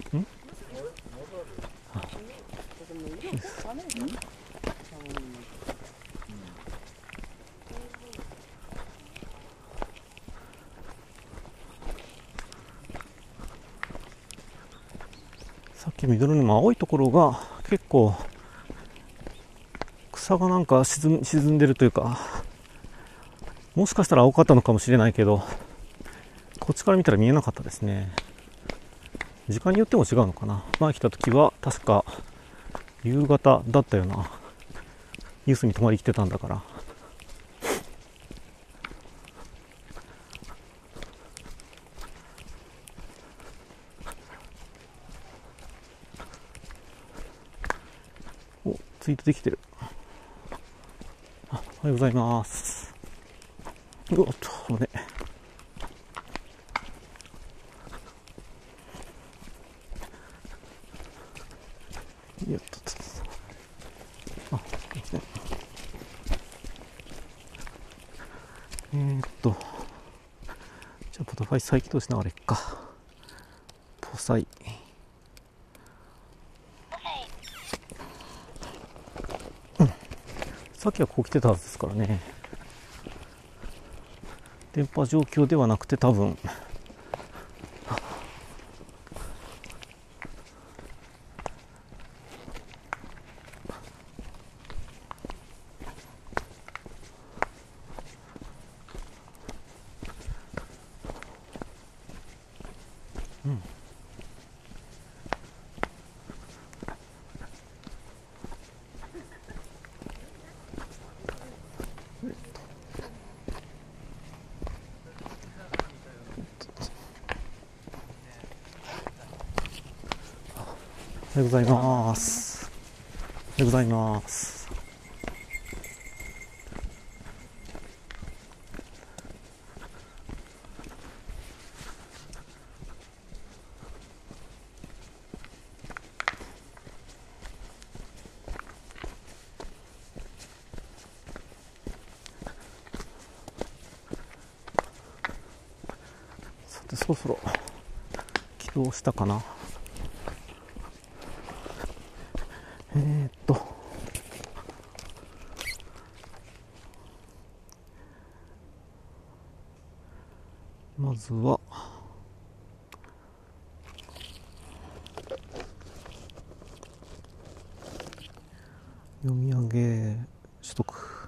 さっき緑沼青いところが結構草がなんか沈んでるというか、もしかしたら青かったのかもしれないけど、こっちから見たら見えなかったですね。時間によっても違うのかな。前来た時は確か夕方だったよな。ユースに泊まり来てたんだから。お、ツイートできてる。おはようございます。おっと、ね。よっと。あ、いいですね。じゃあポトファイ再起動しながらいっか。ポサイ。さっきはこう来てたはずですからね。電波状況ではなくて多分。おはようございます。おはようございます。さて、そろそろ起動したかな。まずは読み上げ取得。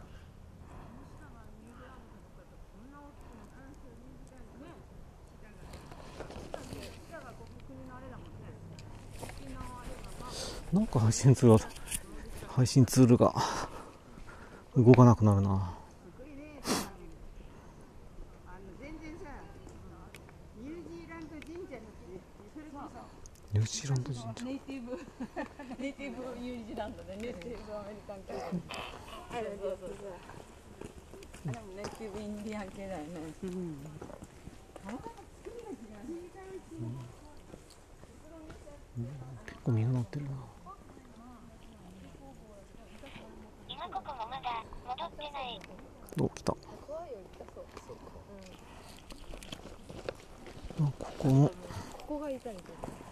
なんか配信ツールが動かなくなるな。ニュージーランド神社。 ネイティブニュージーランドでネイティブアメリカン系。あれそうそうそう。あれもネイティブインディアン系だよね。結構実がなってるな。 今ここもまだ戻ってない。 お、来た。あ、ここも。 ここが痛い。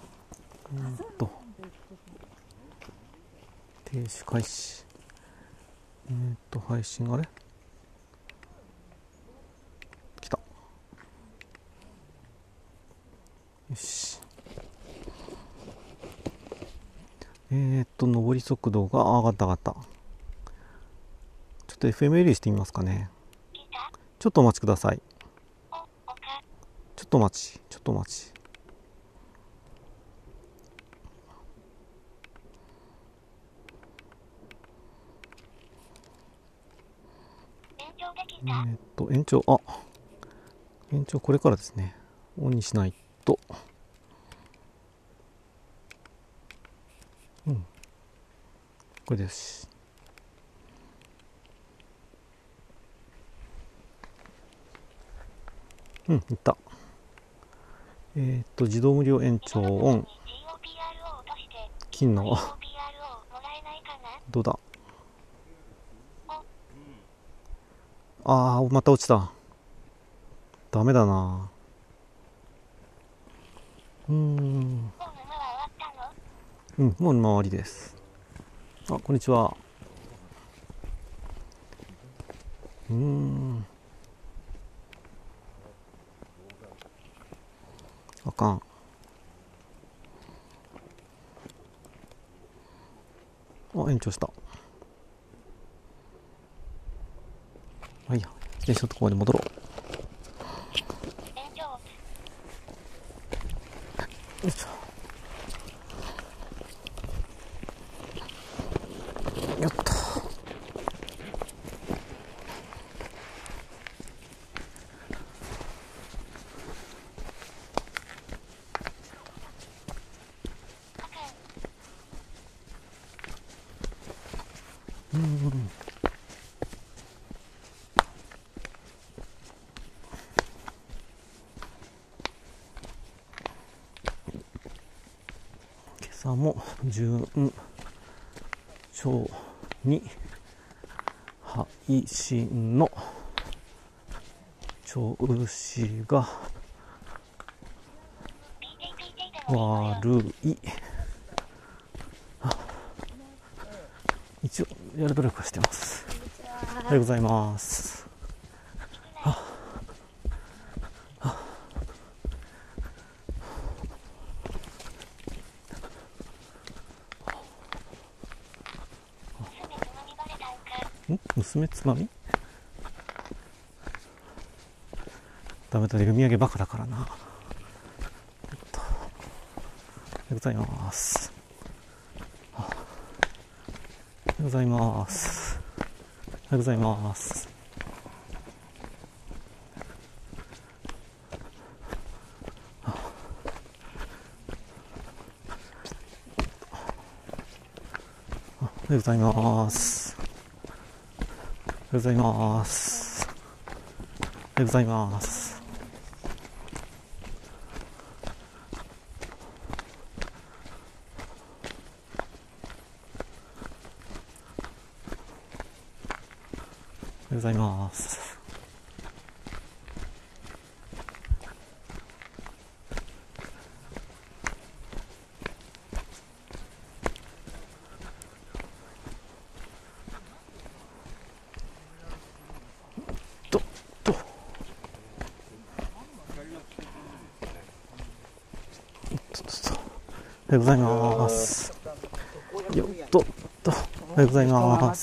停止開始。配信あれ来た。よし。上り速度が上がった。ちょっと FMLE してみますかね。ちょっとお待ちください。ちょっとお待ち。 長できた。 延長これからですね。オンにしないと。うん。これです。うん、いった。自動無料延長オン。金の。どうだ。ああ、また落ちた。ダメだな。うん、もう周りです。あ、こんにちは。あかん。あ、延長した。はいや、自転車のところまで戻ろう。よいしょ。やった。今朝も順調に配信の調子が悪い。一応やる努力はしてます。おはようございます。娘つまみ？ダメだ、読み上げバカだからな。おはようございます。おはようございます。おはようございます。おはようございます。おはようございます。おはようございます。おはようございます。おはようございます。よっとっと、おはようございます。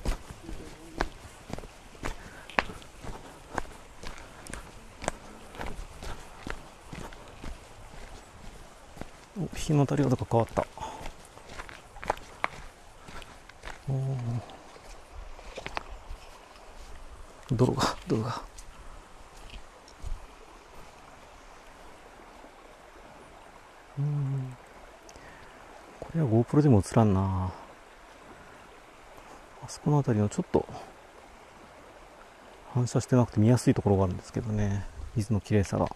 日の当たり方が変わった。泥が。これは GoPro でも映らんな。あそこの辺りのちょっと反射してなくて見やすいところがあるんですけどね、水の綺麗さが。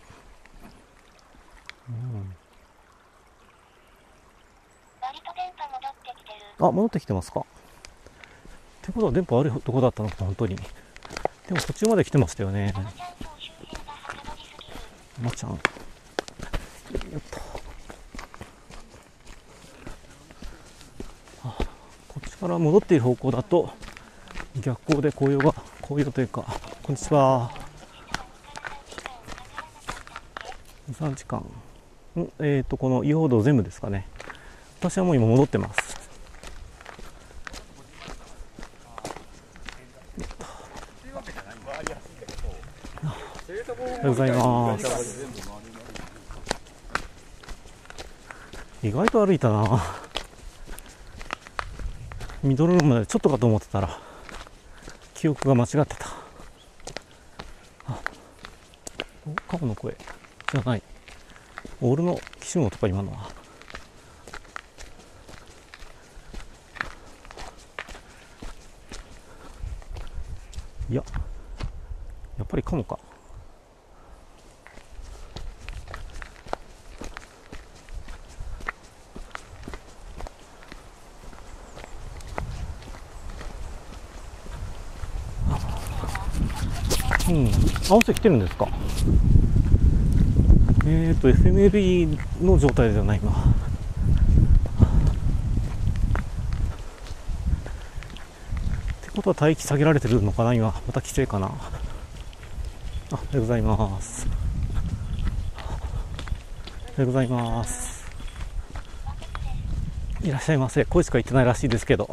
あ、戻ってきてますか。ってことは電波悪いとこだったのか、本当に。でも途中まで来てましたよね。まちゃん。よっと。こっちから戻っている方向だと逆光で紅葉というか、こんにちは。3時間。この遊歩道全部ですかね。私はもう今戻ってます。おはようございます。意外と歩いたな。ミドルルームまでちょっとかと思ってたら記憶が間違ってた。 カモの声じゃない。オールの機種音とか今のは。いや、やっぱりカモか。うん、合わせ来てるんですか。FMLE の状態じゃないな。ってことは待機下げられてるのかな今。また規制かな。おはようございます。おはようございます。いらっしゃいませ。声しか言ってないらしいですけど。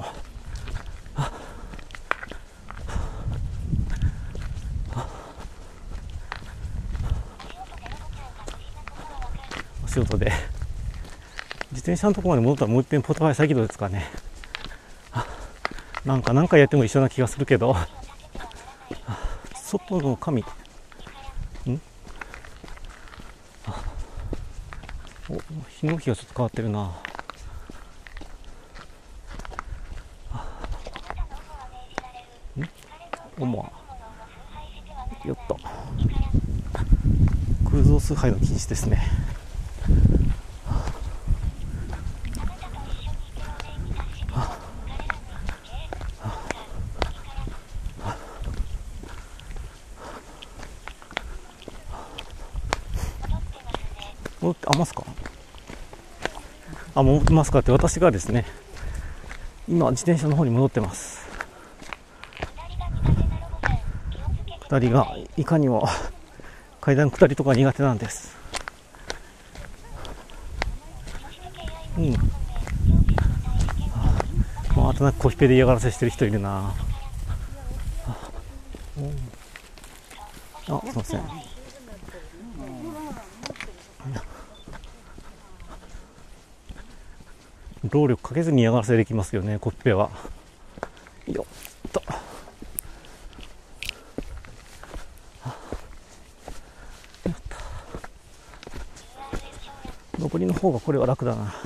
お仕事で自転車のところまで戻ったらもう一遍ポタファイ再起動ですかね。何回やっても一緒な気がするけど、外の神日の日がちょっと変わってるな。よっと空洞崇拝の禁止ですね。あ、ますか。戻ってますかって私がですね、今自転車の方に戻ってます。下りがいかにも階段下りとか苦手なんです。あとなんかコピペで嫌がらせしてる人いるな。すいません。労力かけずに嫌がらせできますよね、コピペは。よっと。上りの方がこれは楽だな。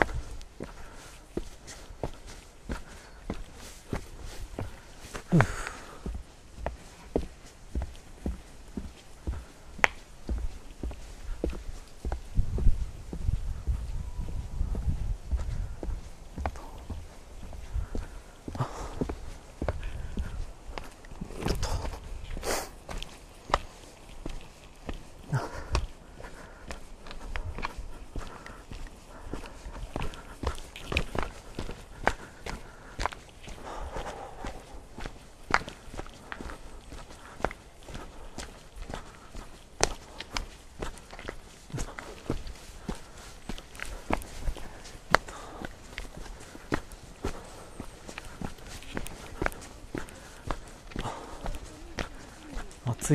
暑い。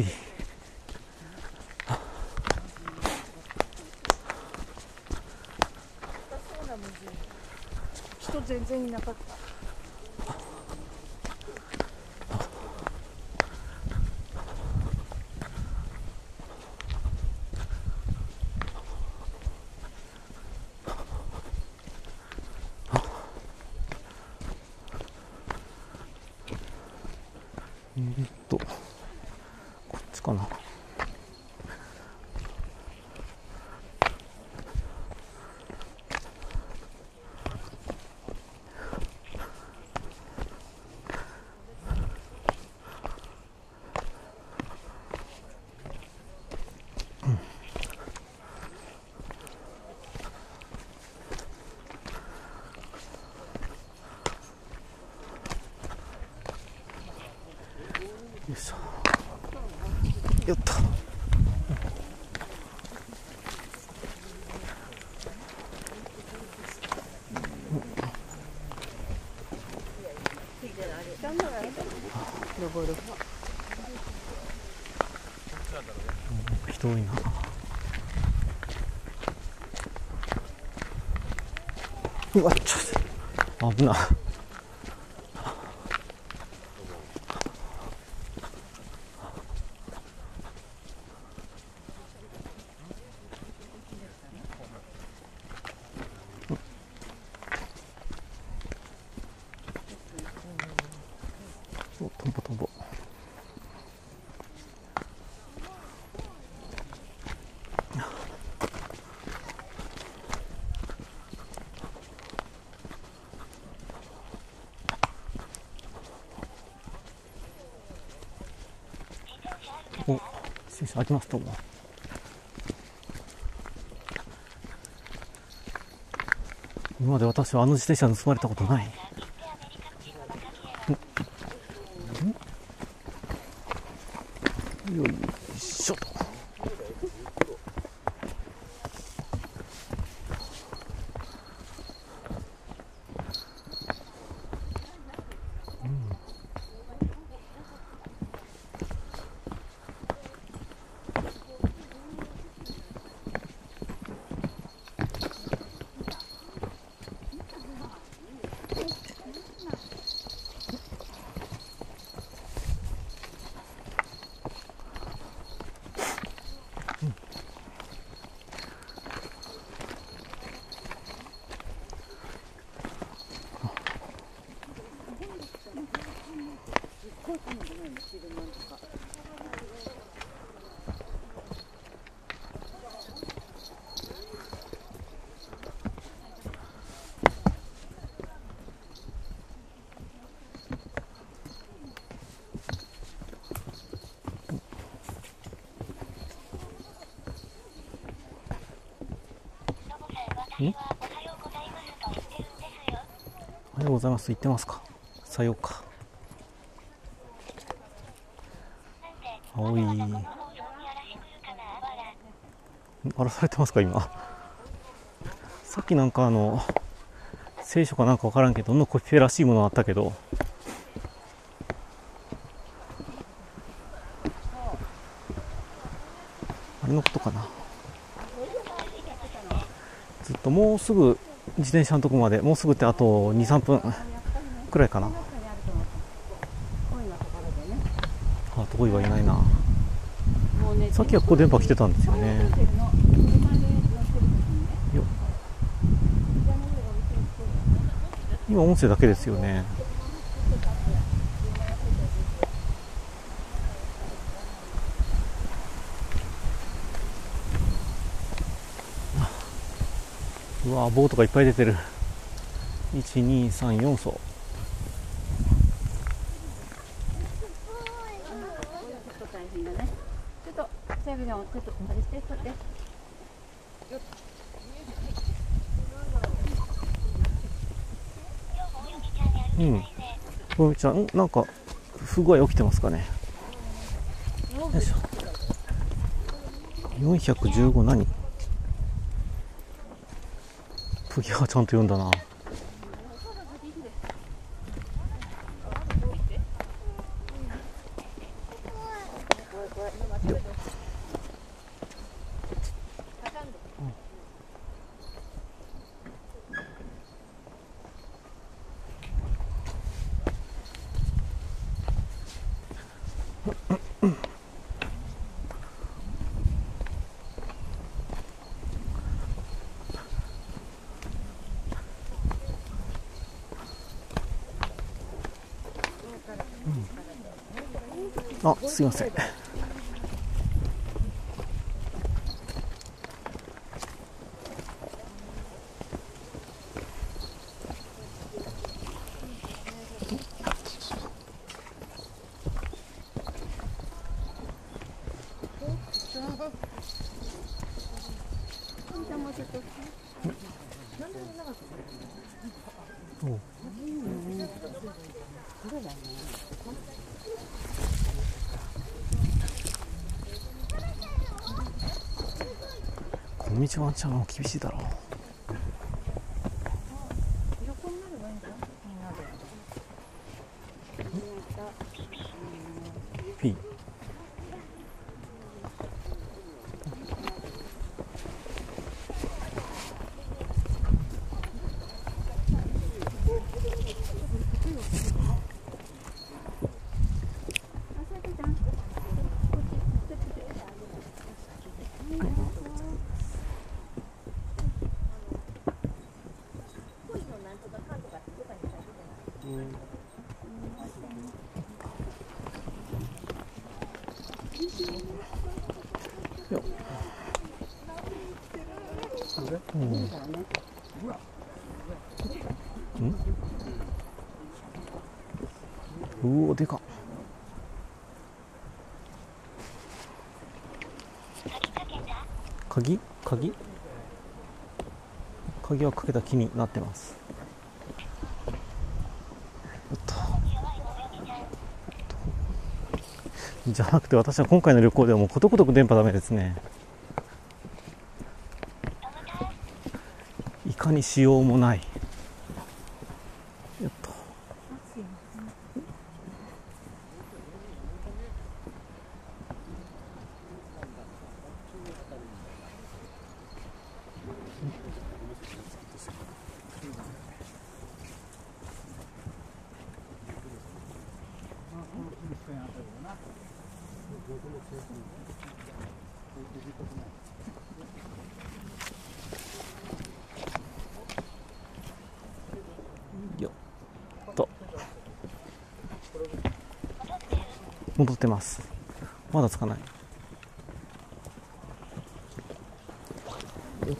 人全然いなかった。 こっちかな。よいしょ。よっと。人多いな。うわ、ちょっと危な。 お、失礼します。開きます。どうも。今まで私はあの自転車盗まれたことない。よいしょと。おはようございます。言ってますか。さようか。青い。荒らされてますか今。さっきなんか聖書かなんかわからんけど、のコピペらしいものあったけど。あれのことかな。ずっともうすぐ自転車のとこまで、もうすぐってあと2、3分くらいかな。あ、遠いはいないな。さっきはここ電波来てたんですよね。よ今音声だけですよね。うわ、ボートがいっぱい出てる。1、2、3、4艘。 ちょっと大変だね。ちょっとセーブちょっとあれして取って。 うん。こみちゃん、なんか不具合起きてますかね。よいしょ。415何？プギアはちゃんと読んだな。あ、すいません。この道ワンちゃんも厳しいだろう。ピー。うお、でかっ。 鍵はかけた木になってます。じゃなくて、私は今回の旅行ではもうことごとく電波ダメですね。いかにしようもない。よっと戻ってます。まだつかない。よっ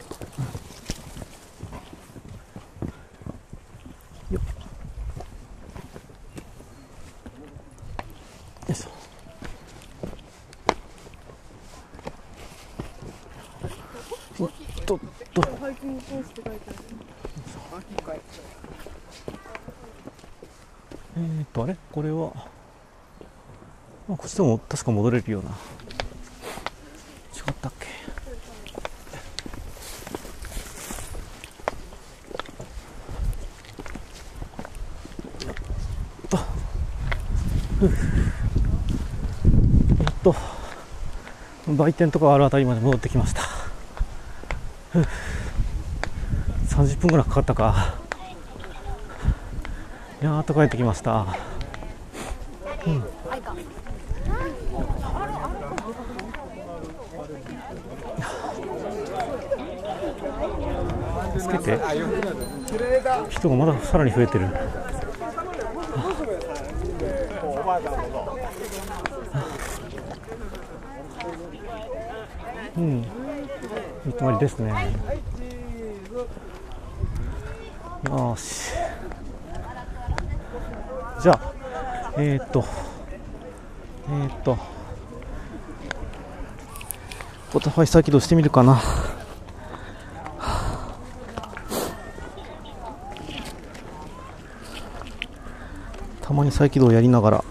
よいしょ。 ハイキングコースって書いてある。 あれこれは、こっちでも確か戻れるような。違ったっけ。やっと売店とかあるあたりまで戻ってきました。30分ぐらいかかったか。やっと帰ってきました。つけて人がまださらに増えてる。いい泊まりですね。よし、じゃあポタファイ再起動してみるかな。たまに再起動をやりながら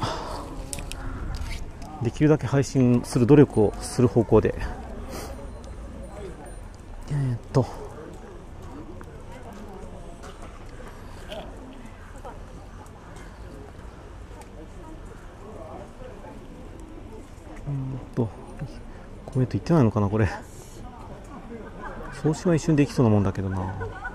できるだけ配信する努力をする方向でコメント言ってないのかなこれ。送信は一瞬できそうなもんだけどな。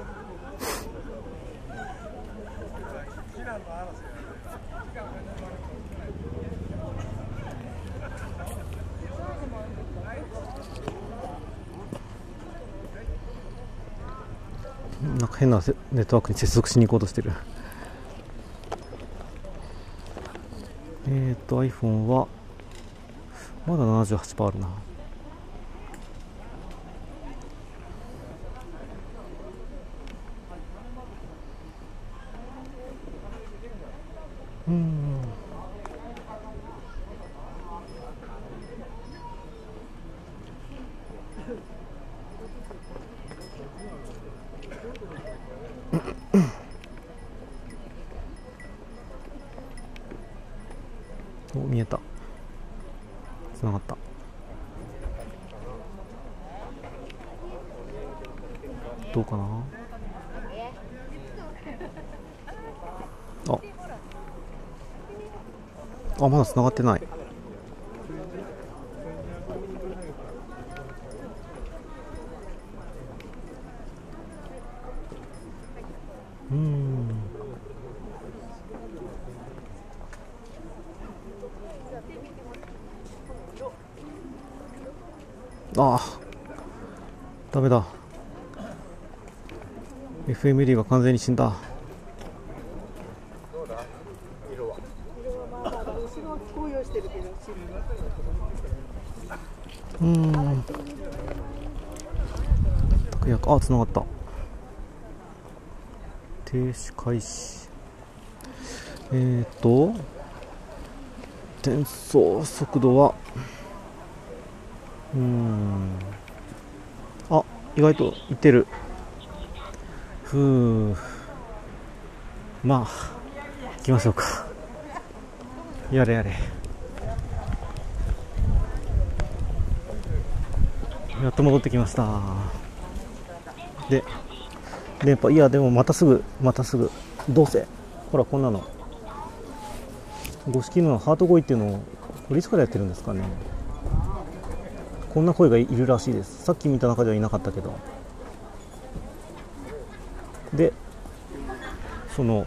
なんか変なネットワークに接続しに行こうとしてる。iPhone はまだ 78% あるな。お、見えた。つながった。どうかな。まだつながってない。ダメだ。FMD が完全に死んだ。つながった。停止開始。転送速度は意外といってる。ふう、まあ行きましょうか。やれやれ。やっと戻ってきました。で電波、いやでもまたすぐどうせほらこんなの五色のハート声っていうのをこれいつからやってるんですかね。こんな声がいるらしいです。さっき見た中ではいなかったけど。でその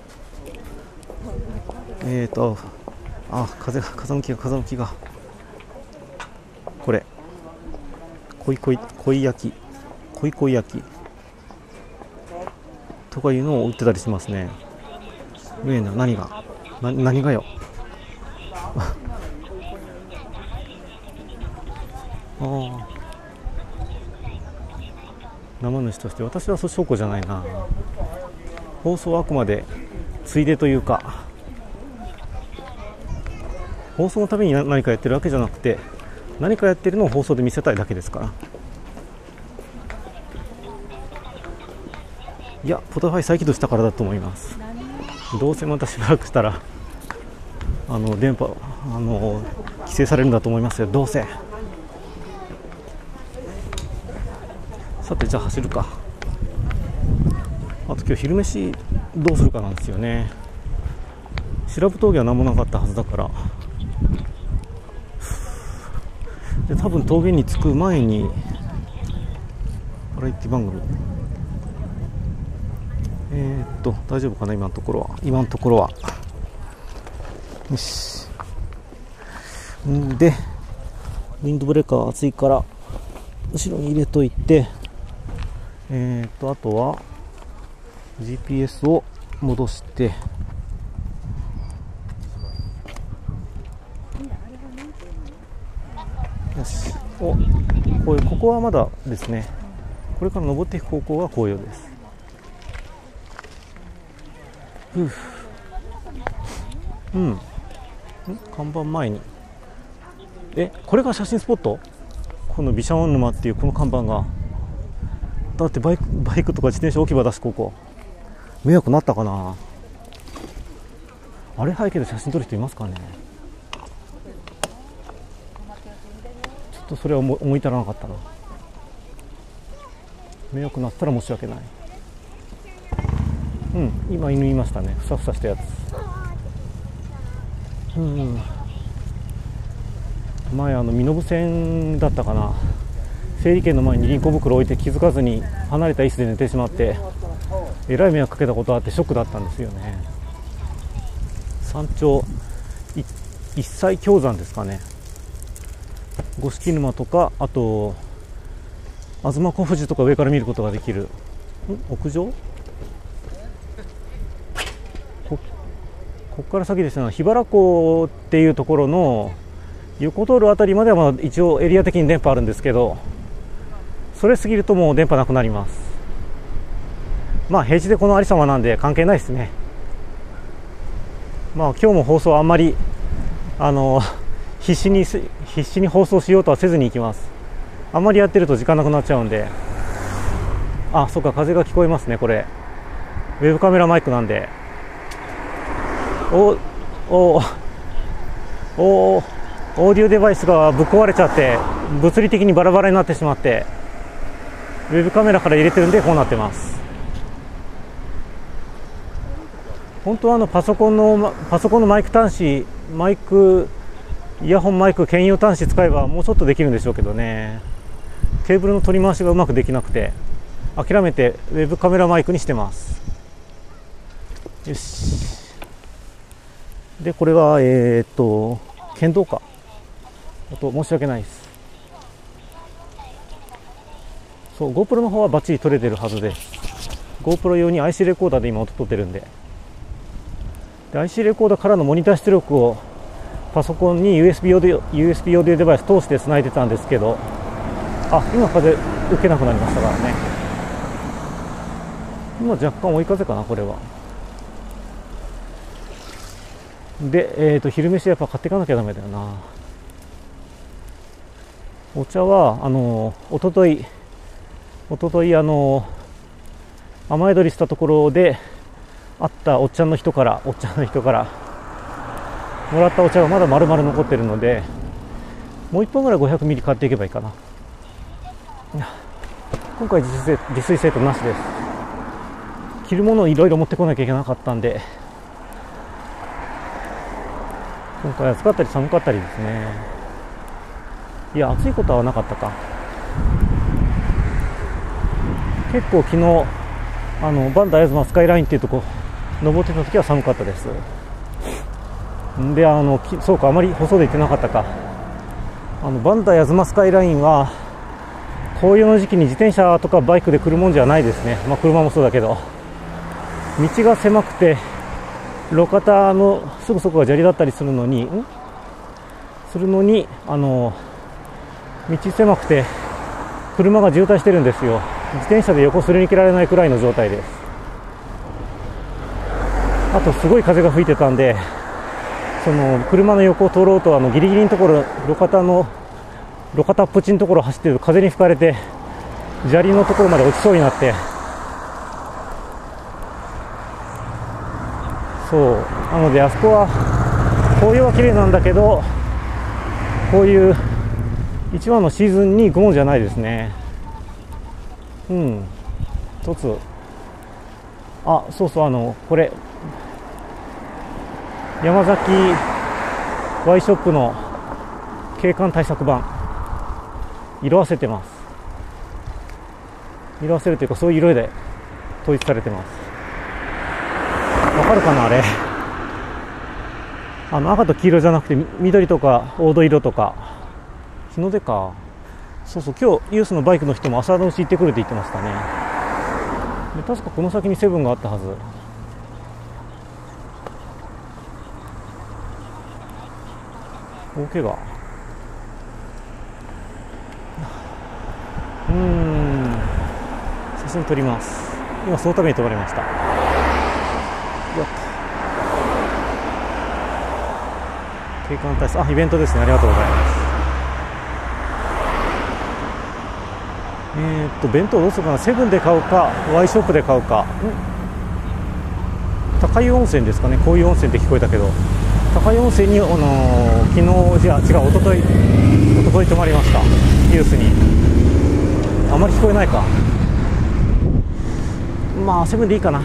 風向きがこれ恋焼きとかいうのを売ってたりしますね。何がよあ、生主として私は証拠じゃないな。放送はあくまでついでというか、放送のために何かやってるわけじゃなくて、何かやってるのを放送で見せたいだけですから。いやポタファイ再起動したからだと思います。どうせまたしばらくしたら電波規制されるんだと思いますよ、どうせ。さてじゃあ走るか。あと今日昼飯どうするかなんですよね。白布峠は何もなかったはずだから、で多分峠に着く前にバラエティ番組大丈夫かな、今のところは。よし。でウィンドブレーカー熱いから後ろに入れといて、あとは GPS を戻して、よし。ここはまだですね。これから登っていく方向が紅葉です。看板前にこれが写真スポット、この毘沙門沼っていうこの看板が。だってバイクとか自転車置き場だし、ここ迷惑なったかな。あれ背景で写真撮る人いますかね。ちょっとそれは思い至らなかったな。迷惑なったら申し訳ない。今犬いましたね、ふさふさしたやつ。前身延線だったかな、整理券の前にリンコ袋置いて気づかずに離れた椅子で寝てしまってえらい迷惑かけたことあってショックだったんですよね。山頂一切氷山ですかね。五色沼とか、あと東小富士とか上から見ることができる屋上。ここから先ですね、桧原湖っていうところの横通るあたりまでは一応エリア的に電波あるんですけど、それ過ぎるともう電波なくなります。まあ平地でこのありさまなんで関係ないですね。まあ今日も放送あんまり必死に放送しようとはせずに行きます。あんまりやってると時間なくなっちゃうんで。あ、そっか、風が聞こえますね。これウェブカメラマイクなんで。オーディオデバイスがぶっ壊れちゃって物理的にバラバラになってしまって、ウェブカメラから入れてるんでこうなってます。本当はパソコンのマイク端子、イヤホンマイク兼用端子使えばもうちょっとできるんでしょうけどね。ケーブルの取り回しがうまくできなくて諦めてウェブカメラマイクにしてます。よし。でこれは県道か。申し訳ないです。そう、GoPro の方はバッチリ撮れてるはずです。 GoPro 用に IC レコーダーで今音撮ってるんで。IC レコーダーからのモニター出力をパソコンに USB オーディオデバイス通してつないでたんですけど、今風受けなくなりましたからね。今若干追い風かな、これは。で、昼飯やっぱ買っていかなきゃダメだよな。お茶はおととい一昨日雨宿りしたところで会ったおっちゃんの人からもらったお茶がまだ丸々残ってるので、もう1本ぐらい500ミリ買っていけばいいかな。今回自炊セットなしです。着るものをいろいろ持ってこなきゃいけなかったんで、今回暑かったり寒かったりですね。いや、暑いことはなかったか。結構昨日バンダヤズマスカイラインっていうとこ登ってた時は寒かったです。で、そうか、あまり放送で言ってなかったか。バンダヤズマスカイラインは紅葉の時期に自転車とかバイクで来るもんじゃないですね。まあ車もそうだけど、道が狭くて路肩のすぐそこが砂利だったりするのに道狭くて車が渋滞してるんですよ。自転車で横すり抜けられないくらいの状態です。あとすごい風が吹いてたんで、その車の横を通ろうとギリギリのところ、路肩っぷちのところを走ってると風に吹かれて砂利のところまで落ちそうになって、そうなので、あそこは紅葉は綺麗なんだけど、こういう一番のシーズンに行くもんじゃないですね。一つ、そうそう、これ山崎ワイショップの景観対策板、色あせてます。色あせるというか、そういう色で統一されてます。わかるかな、あれ。赤と黄色じゃなくて緑とか黄土色とか、日の出か。そうそう、今日ユースのバイクの人も朝のうち行ってくるって言ってましたね。で、確かこの先にセブンがあったはず。大怪我。写真撮ります。今そのために撮られました。やっと景観対策、イベントですね。ありがとうございます。弁当どうするかな。セブンで買うかワイショップで買うか。高湯温泉ですかね。こういう温泉って聞こえたけど、高湯温泉に昨日、一昨日泊まりました。ユースに。あまり聞こえないか。まあセブンでいいかな。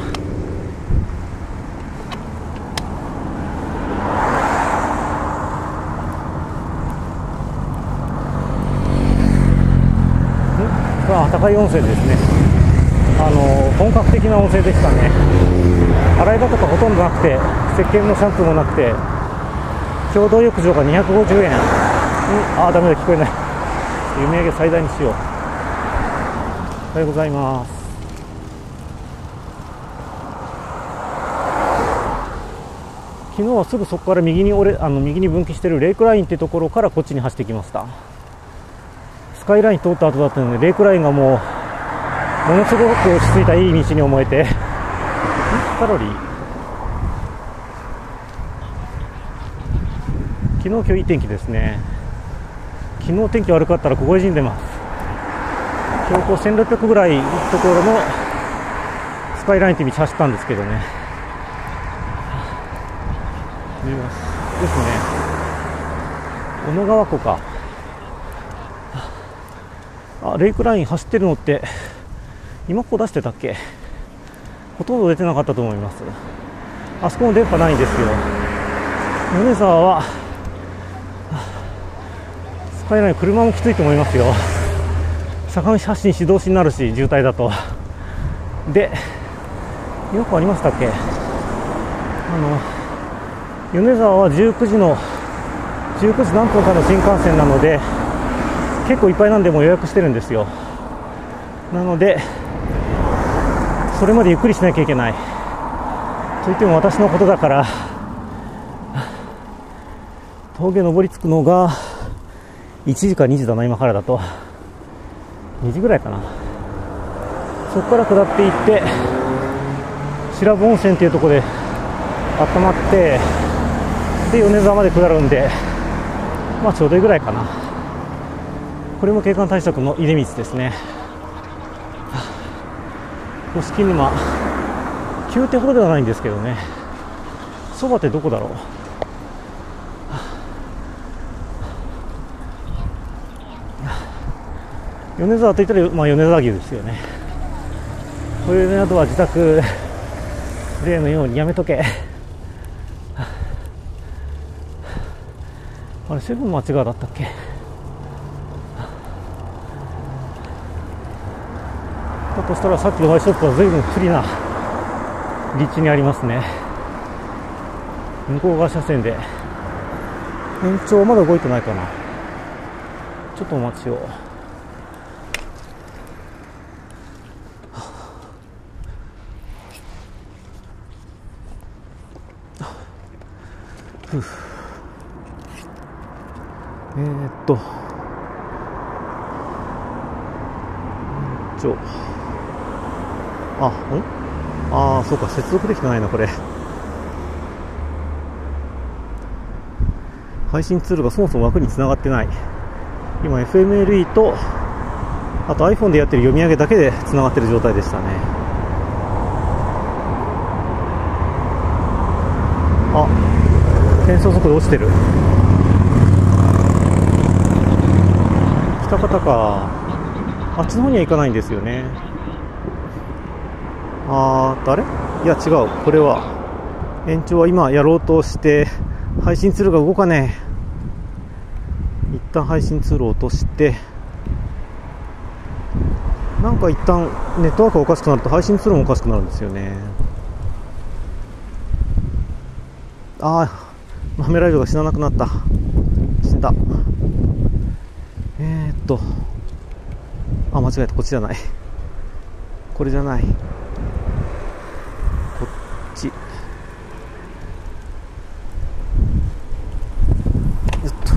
高い温泉ですね。本格的な温泉でしたね。洗い場とかほとんどなくて、石鹸のシャンプーもなくて、共同浴場が250円。ダメだ、聞こえない。読み上げ最大にしよう。おはようございます。昨日はすぐそこから右に分岐しているレイクラインってところからこっちに走ってきました。スカイライン通った後だったので、レイクラインがものすごく落ち着いたいい道に思えて、カロリー。昨日今日いい天気ですね。昨日天気悪かったらここへ陣出ます。標高1600ぐらいのところのスカイラインって道走ったんですけどね。ですね。小野川湖か。レイクライン走ってるのって今ここ出してたっけ。ほとんど出てなかったと思います。あそこも電波ないんですよ。米沢はスカイライン、車もきついと思いますよ。坂道発進、指導しになるし、渋滞だと。で、よくありましたっけ。米沢は19時何分かの新幹線なので、結構いっぱいなんでもう予約してるんですよ。なのでそれまでゆっくりしなきゃいけない。といっても私のことだから、峠登り着くのが1時か2時だな。今からだと2時ぐらいかな。そこから下っていって白布温泉っていうところで温まって、で米沢まで下るんで、まあちょうどいいぐらいかな。これも景観対策の出道ですね。 五色沼9点ほどではないんですけどね。そばってどこだろう。米沢といったら、まあ、米沢牛ですよね。こういう宿は自宅例のようにやめとけ。あれセブン町側だったっけ。だとしたらさっきのワイショップは随分不利な立地にありますね。向こう側車線で延長まだ動いてないかな。ちょっとお待ちを。そうか、接続できてないな、これ。配信ツールがそもそも枠につながってない。今、FMLE と、あと iPhone でやってる読み上げだけでつながってる状態でしたね。転送速度落ちてる。北方か。あっちの方には行かないんですよね。あれいや違う、これは延長は今やろうとして配信ツールが動かねえ。一旦配信ツールを落として、なんか一旦ネットワークがおかしくなると配信ツールもおかしくなるんですよね。豆ライブが死ななくなった。死んだ。間違えた。こっちじゃない。これじゃない。こっち。よっと。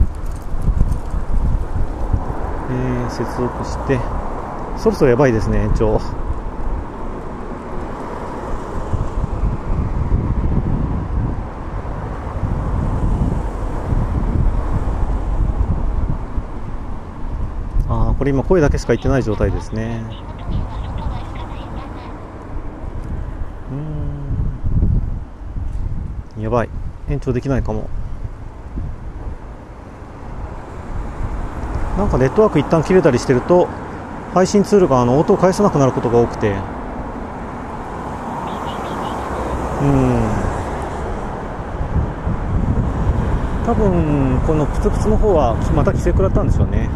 接続して、そろそろやばいですね、延長。これ今声だけしか言ってない状態ですね。やばい、延長できないかも。なんかネットワーク一旦切れたりしてると配信ツールが音を返さなくなることが多くて、多分このプツプツの方はまた規制食らったんでしょうね。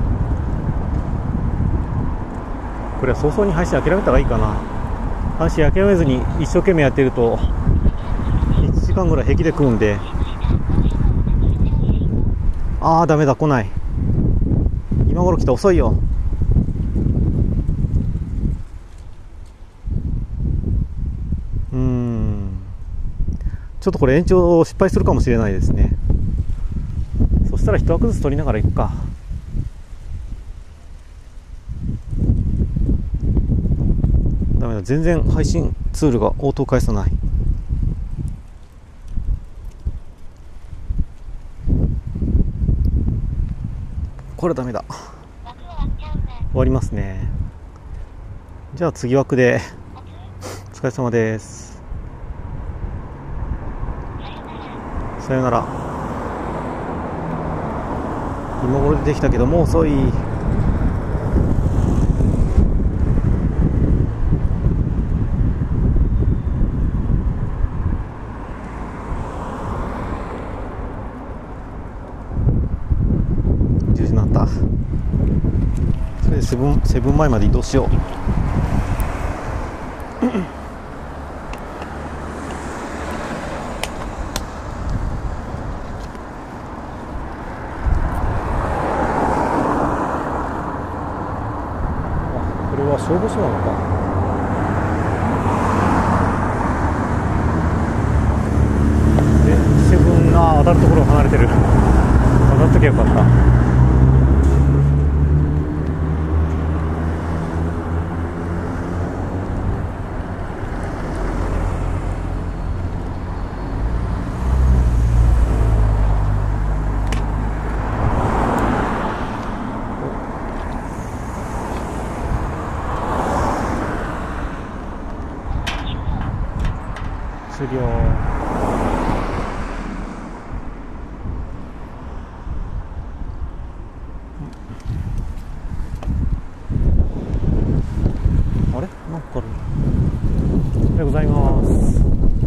これは早々に配信諦めた方がいいかな。配信諦めずに一生懸命やってると1時間ぐらい平気で食うんで。ダメだ、来ない。今頃来た、遅いよ。ちょっとこれ延長失敗するかもしれないですね。そしたら一枠ずつ取りながら行くか。ダメだ、全然配信ツールが応答返さない。これダメだ。終わりますね。じゃあ次枠で。お疲れ様です。さよなら。今頃出てきたけどもう遅い。10時になった。それでセブン前まで移動しよう。消防署なのか。セブンが当たるところを離れてる。当たっときゃよかった。 るよ。あれなんかある。おはようございます。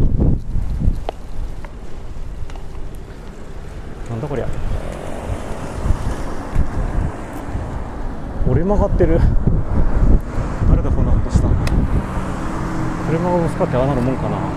なんだこりゃ。折れ曲がってる。誰だこんなことしたの。車がぶつかってああなるもんかな。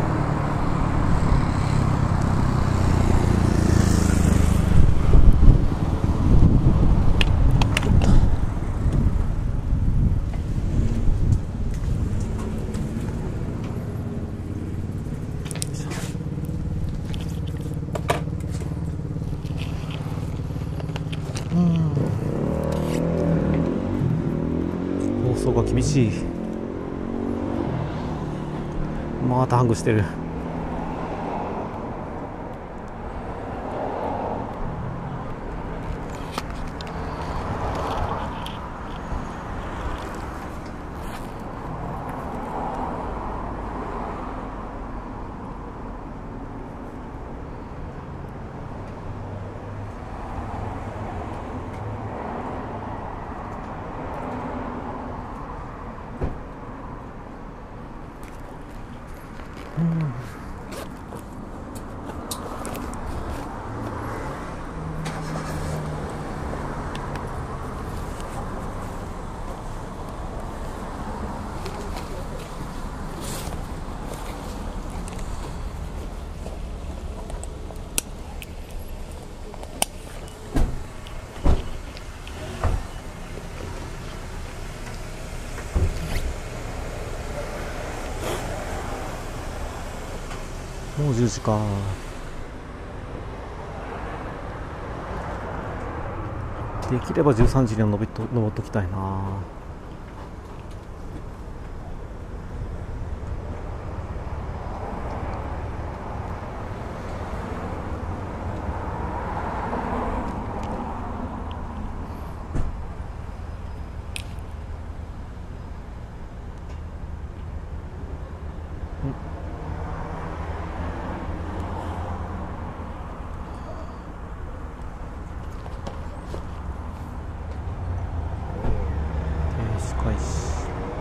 放送が厳しい。またハングしてる。もう10時か。できれば13時には登っときたいな。開始。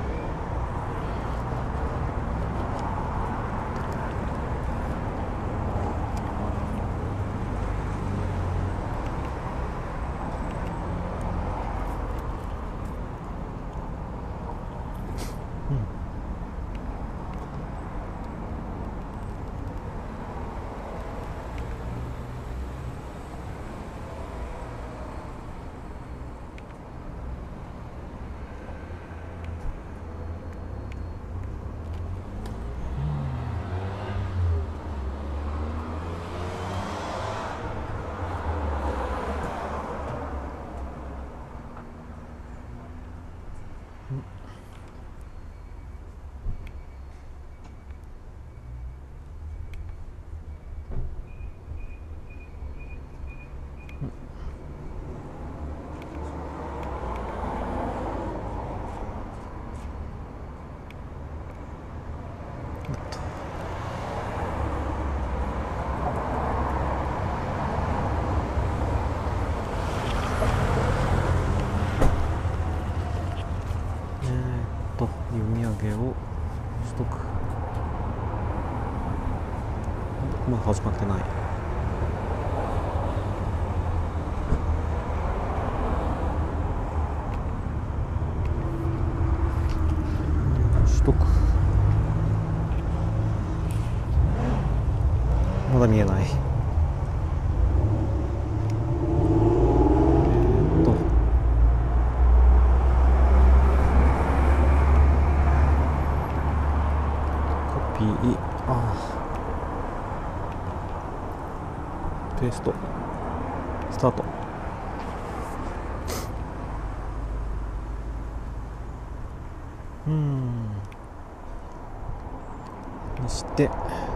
読み上げをしとく。まだ始まってない。しとく。まだ見えない。ペーストスタート。にして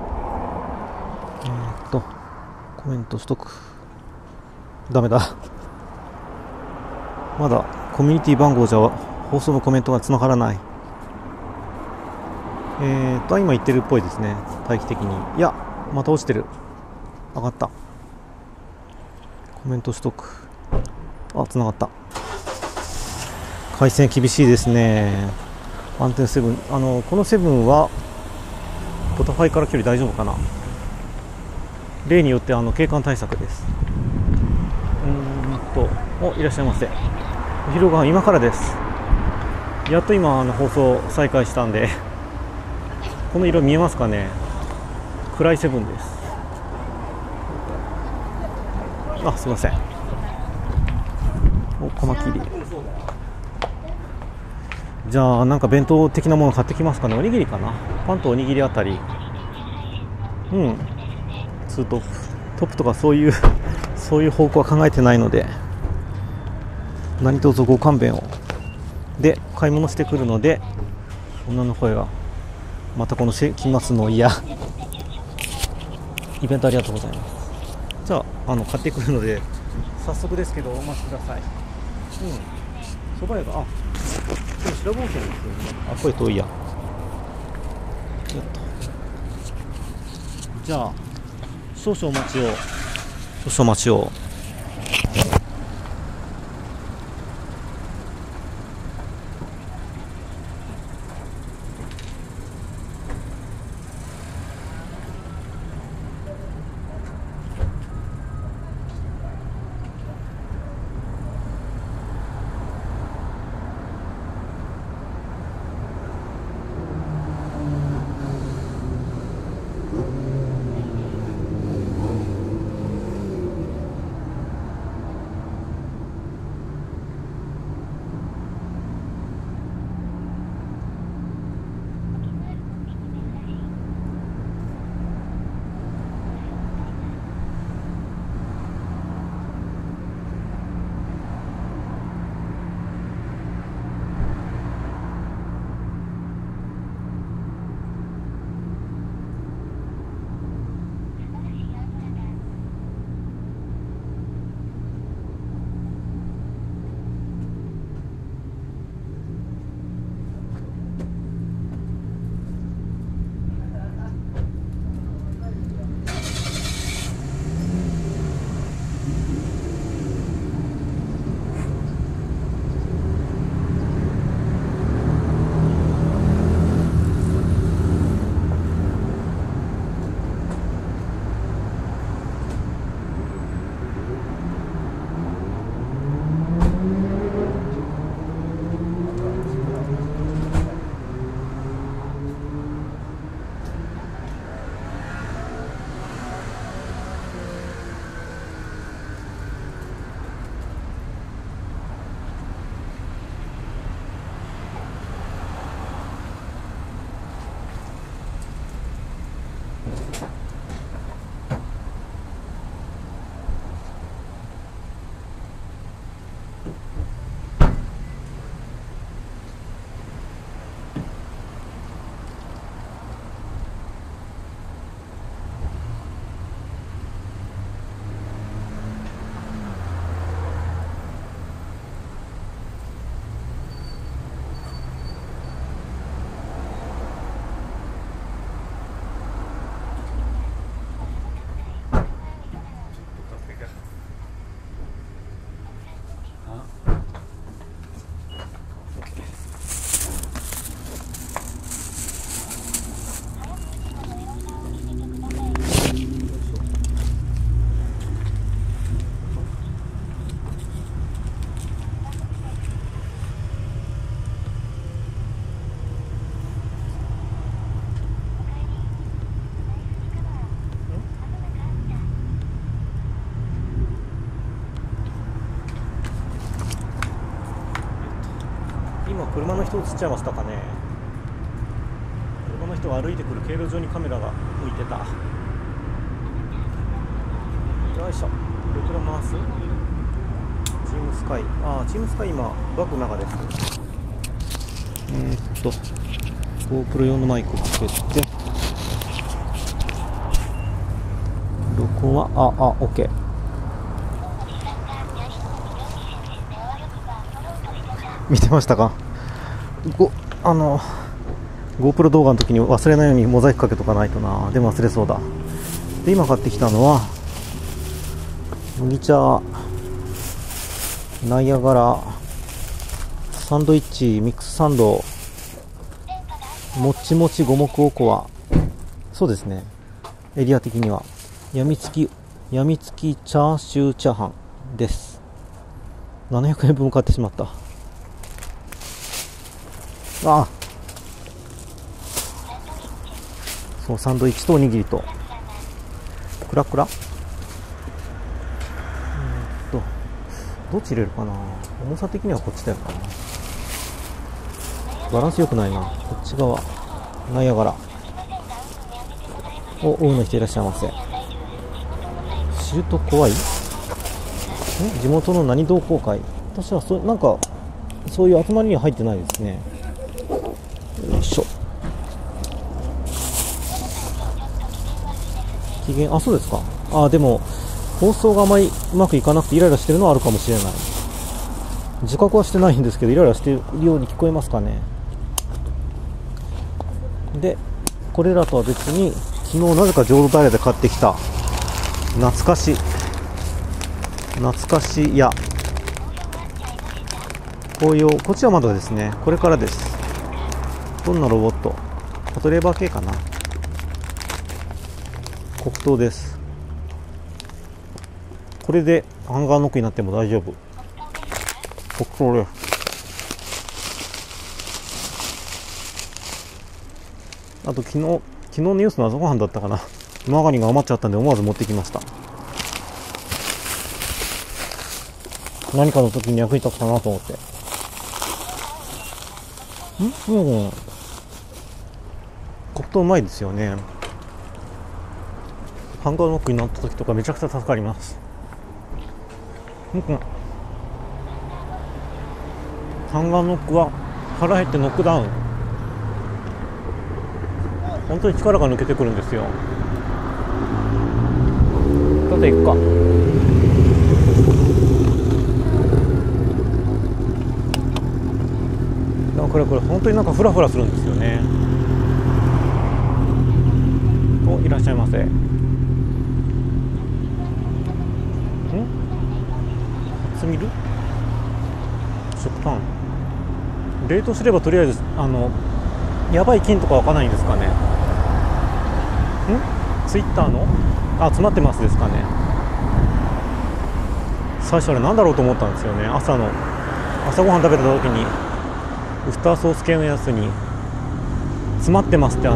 コメントしとく。ダメだ、まだコミュニティ番号じゃ放送のコメントがつながらない。 今行ってるっぽいですね、待機的に。いや、また落ちてる。上がった。コメントしとく。あ、繋がった。回線厳しいですね。アンテナ7、この7はポタファイから距離大丈夫かな。例によって景観対策です。いらっしゃいませ。お昼ご飯今からです。やっと今放送再開したんで、この色見えますかね。暗い7です。あ、すいません。お、カマキリ。じゃあなんか弁当的なもの買ってきますかね。おにぎりかな。パンとおにぎりあたり。ツートップとかそういう方向は考えてないので、何卒ご勘弁を。で買い物してくるので、女の声がまたこの期末のイベントありがとうございます。じゃあ買ってくるので早速ですけどお待ちください。蕎麦屋がこれ白坊主ですよね。これ遠いや。じゃあ少々お待ちを。今車の人映っちゃいましたかね。車の人が歩いてくる経路上にカメラが浮いてた。よいしょ。レクラ回す。チームスカイ。チームスカイ今バックの中です。GoPro 用のマイクつけて、録音はOK。見てましたか。 GoPro 動画の時に忘れないようにモザイクかけとかないとな。でも忘れそうだ。で今買ってきたのは麦茶ナイアガラサンドイッチミックスサンドもちもち五目おこわ。そうですね、エリア的にはやみつきチャーシューチャーハンです。700円分買ってしまった。あ、そう、サンドイッチとおにぎりとクラクラ、どっち入れるかな。重さ的にはこっちだよな。バランス良くないな。こっち側ナイアガラ。お、大の人いらっしゃいませ。知ると怖い？地元の何同好会。私はなんかそういう集まりには入ってないですね。よいしょ。機嫌、あ、そうですか。あ、でも放送があまりうまくいかなくてイライラしてるのはあるかもしれない。自覚はしてないんですけどイライラしているように聞こえますかね。でこれらとは別に昨日なぜか浄土平で買ってきた懐かし屋紅葉、こっちはまだですね。これからです。どんなロボット？パトレーバー系かな。黒糖です。これでハンガーノックになっても大丈夫。黒糖です。あと昨日のニュースの朝ごはんだったかな。マーガリンが余っちゃったんで思わず持ってきました。何かの時に役に立つかなと思って。黒糖うまいですよね。ハンガーノックになった時とかめちゃくちゃ助かります。ハンガーノックは腹減ってノックダウン。本当に力が抜けてくるんですよ。さて行くか。これ本当になんかフラフラするんですよね。お、いらっしゃいませ。初見る食パン冷凍すればとりあえずやばい菌とか湧かないんですかね。ツイッターの詰まってますですかね。最初あれなんだろうと思ったんですよね。朝ごはん食べた時にウスターソース系のやつに詰まってますってキャ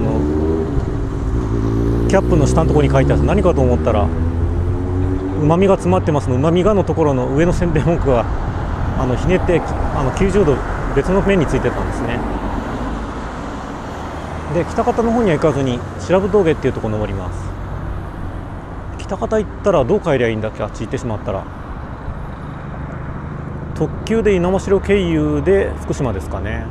ップの下のところに書いてある。何かと思ったらうまみが詰まってますのうまみがのところの上のせんべい文句がひねって90度別の面についてたんですね。で北方の方には行かずに白布峠っていうところ登ります。北方行ったらどう帰りゃいいんだっけ。あっち行ってしまったら特急で猪苗代経由で福島ですかね。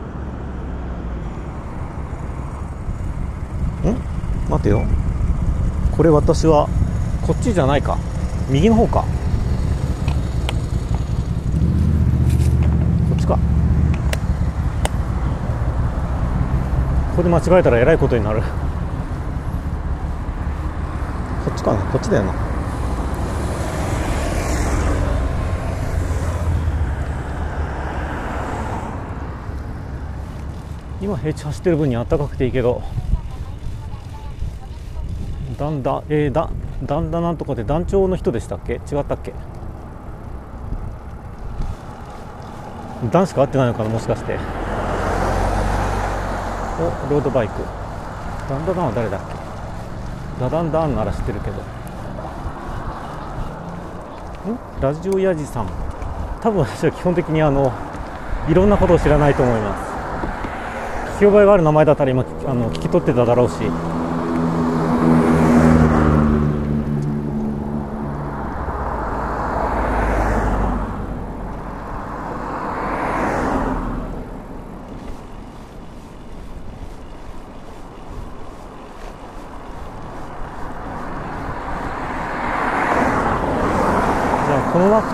待てよ、これ私はこっちじゃないか、右の方か、こっちか。ここで間違えたらえらいことになる。こっちかな、こっちだよな。今平地走ってる分にあったかくていいけど、だんだなんとかで団長の人でしたっけ、違ったっけ。団しか会ってないのかな、もしかして。お、ロードバイク。ダンダダンは誰だっけ。ダダンダンなら知ってるけど。ラジオヤジさん。多分私は基本的にいろんなことを知らないと思います。聞き覚えがある名前だったら今聞き取ってただろうし。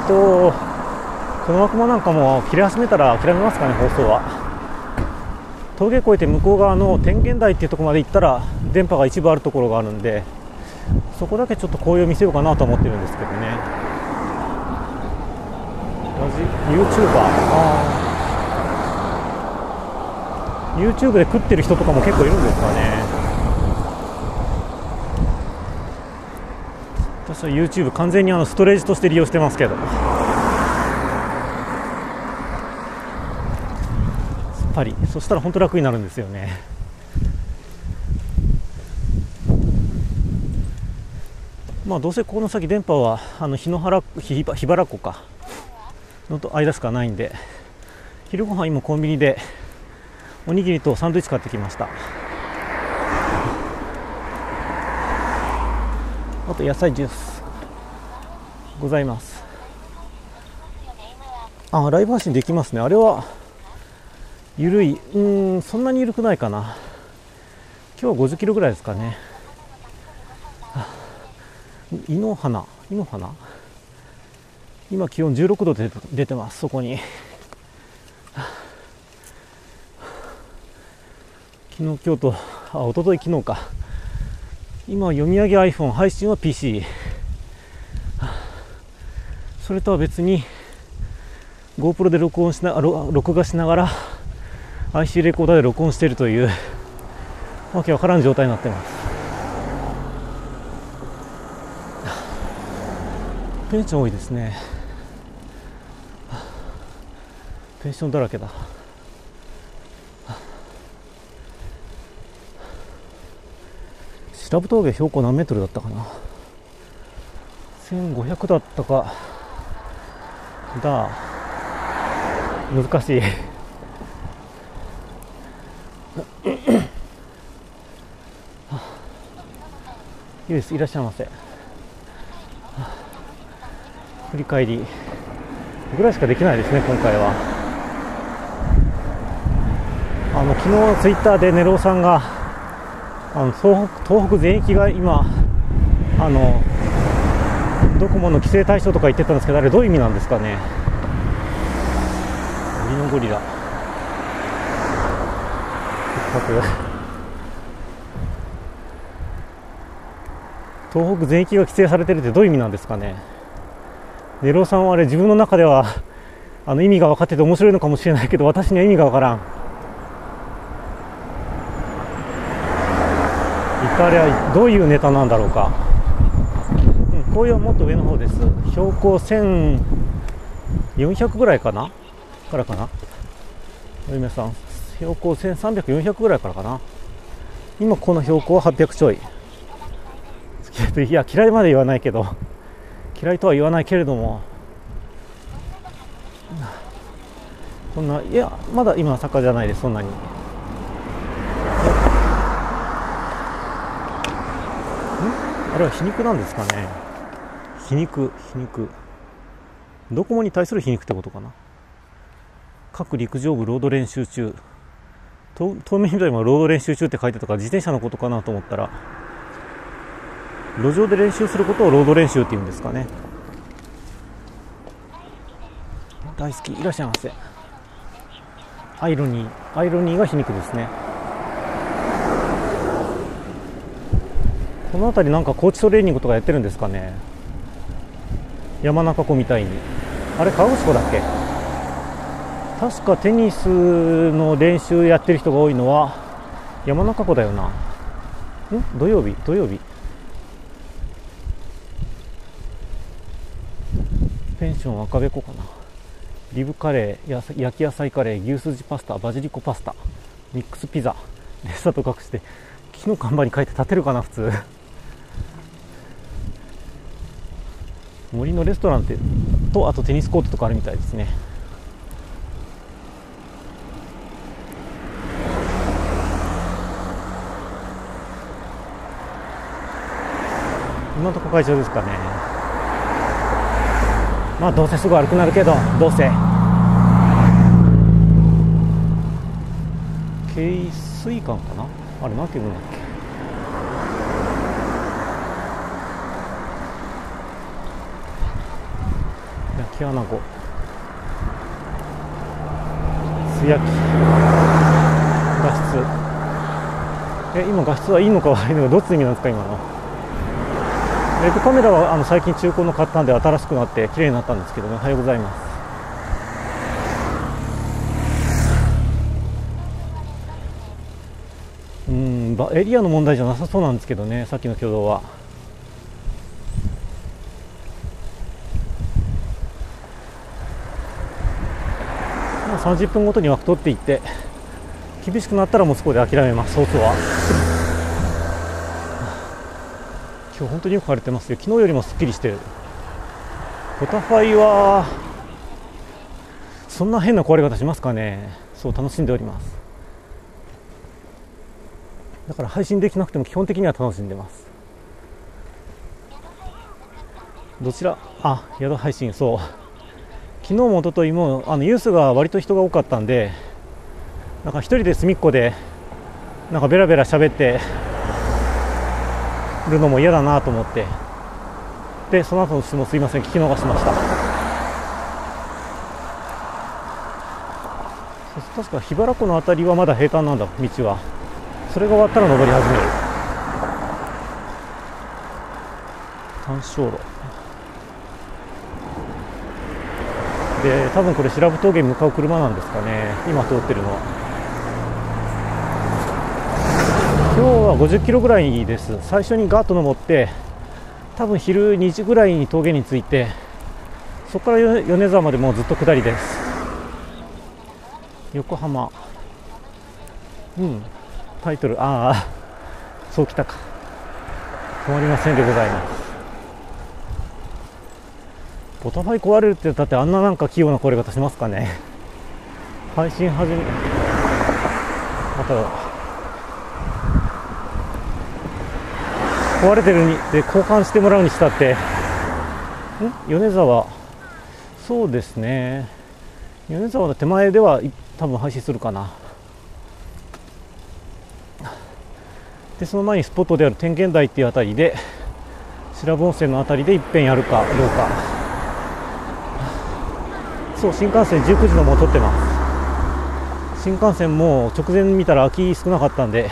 この枠もなんかもう切れ始めたら諦めますかね、放送は。 峠越えて向こう側の天元台っていうところまで行ったら電波が一部あるところがあるんで、そこだけちょっと紅葉見せようかなと思ってるんですけどね。YouTuber、YouTube で食ってる人とかも結構いるんですかね。私は YouTube 完全にストレージとして利用してますけど、すっぱりそしたら本当楽になるんですよね。まあどうせこの先電波は檜原湖かのと間しかないんで、昼ご飯今コンビニでおにぎりとサンドイッチ買ってきました。あと野菜ジュースございます。ライブ配信できますね。あれはゆるい、そんなに緩くないかな。今日は50キロぐらいですかね。井の花今気温16度で出てます。そこに昨日今日と一昨日昨日か。今読み上げ iPhone、 配信は PC、 それとは別に GoPro で録画しながら IC レコーダーで録音しているというわけわからん状態になってます。ペンション多いですね。ペンションだらけだ。白布峠標高何メートルだったかな。1500だったかだ。難しいいいです。いらっしゃいませ。振り返りぐらいしかできないですね今回は。昨日ツイッターでネローさんが東北全域が今ドコモの規制対象とか言ってたんですけど、あれどういう意味なんですかね。森のゴリラ東北全域が規制されてるってどういう意味なんですかね。ネローさんはあれ自分の中では意味が分かってて面白いのかもしれないけど、私には意味が分からん。一体あれはどういうネタなんだろうか。紅葉はもっと上の方です。標高1400ぐらいからかな。お嫁さん標高1300、400ぐらいからかな。今この標高は800ちょい。いや嫌いまで言わないけど、嫌いとは言わないけれども、そんな、いやまだ今坂じゃないです。そんなにあれは皮肉なんですかね。皮肉ドコモに対する皮肉ってことかな。各陸上部ロード練習中、透明みたいにロード練習中って書いてたから自転車のことかなと思ったら、路上で練習することをロード練習って言うんですかね。大好き。いらっしゃいませ。アイロニーが皮肉ですね。この辺りなんか高地トレーニングとかやってるんですかね。山中湖みたいに。あれ河口湖だっけ。確かテニスの練習やってる人が多いのは山中湖だよな。土曜日ペンション赤べこかな。リブカレー、焼き野菜カレー、牛すじパスタ、バジリコパスタ、ミックスピザ、レッサと隠して木の看板に書いて立てるかな普通。森のレストランとあとテニスコートとかあるみたいですね。今のとこ会場ですかね。まあどうせすぐ歩くなるけど、どうせ京水館かな。あれ何て言うんだっけ。焼き穴子、素焼き、 今画質はいいのか悪いのかどっちの意味なんですか今の。ウェブカメラは最近中古の買ったんで新しくなって綺麗になったんですけどね。おはようございます。エリアの問題じゃなさそうなんですけどね、さっきの挙動は。30分ごとに枠取っていって、厳しくなったらもうそこで諦めます。ソースは今日本当によく晴れてますよ。昨日よりもすっきりしてる。ポタファイはそんな変な壊れ方しますかね。そう楽しんでおります。だから配信できなくても基本的には楽しんでます。どちら宿配信、そう昨日も一昨日もユースが割と人が多かったんで、なんか一人で隅っこでなんかベラベラ喋ってるのも嫌だなと思って、でその後の質問すいません、聞き逃しました。確か桧原湖のあたりはまだ平坦なんだ、道は。それが終わったら登り始める。単焦路で、多分これ白布峠に向かう車なんですかね、今通ってるのは。今日は50キロぐらいです。最初にガーッと登って、多分昼2時ぐらいに峠に着いて、そこから米沢までもうずっと下りです。横浜、タイトル、そうきたか、止まりませんでございます。ポタファイ壊れるって、だってあんななんか器用な壊れ方しますかね。配信始めまた壊れてるにで交換してもらうにしたって、米沢、そうですね、米沢の手前では多分廃止するかな。でその前にスポットである天元台っていうあたりで、白布温泉のあたりでいっぺんやるかどうか。そう、新幹線19時のもう撮ってます。新幹線も直前見たら空き少なかったんで、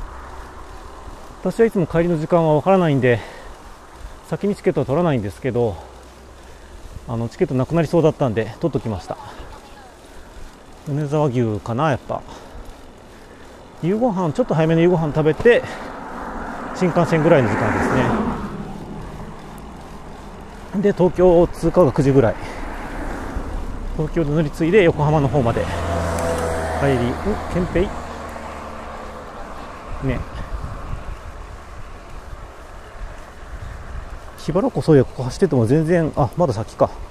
私はいつも帰りの時間は分からないんで先にチケットは取らないんですけど、チケットなくなりそうだったんで取っときました。米沢牛かな。やっぱ夕ご飯、ちょっと早めの夕ご飯食べて新幹線ぐらいの時間ですね。で東京通過が9時ぐらい、東京で乗り継いで横浜の方まで帰り、憲兵ね、桧原湖、そういやここ走ってても全然、まだ先か。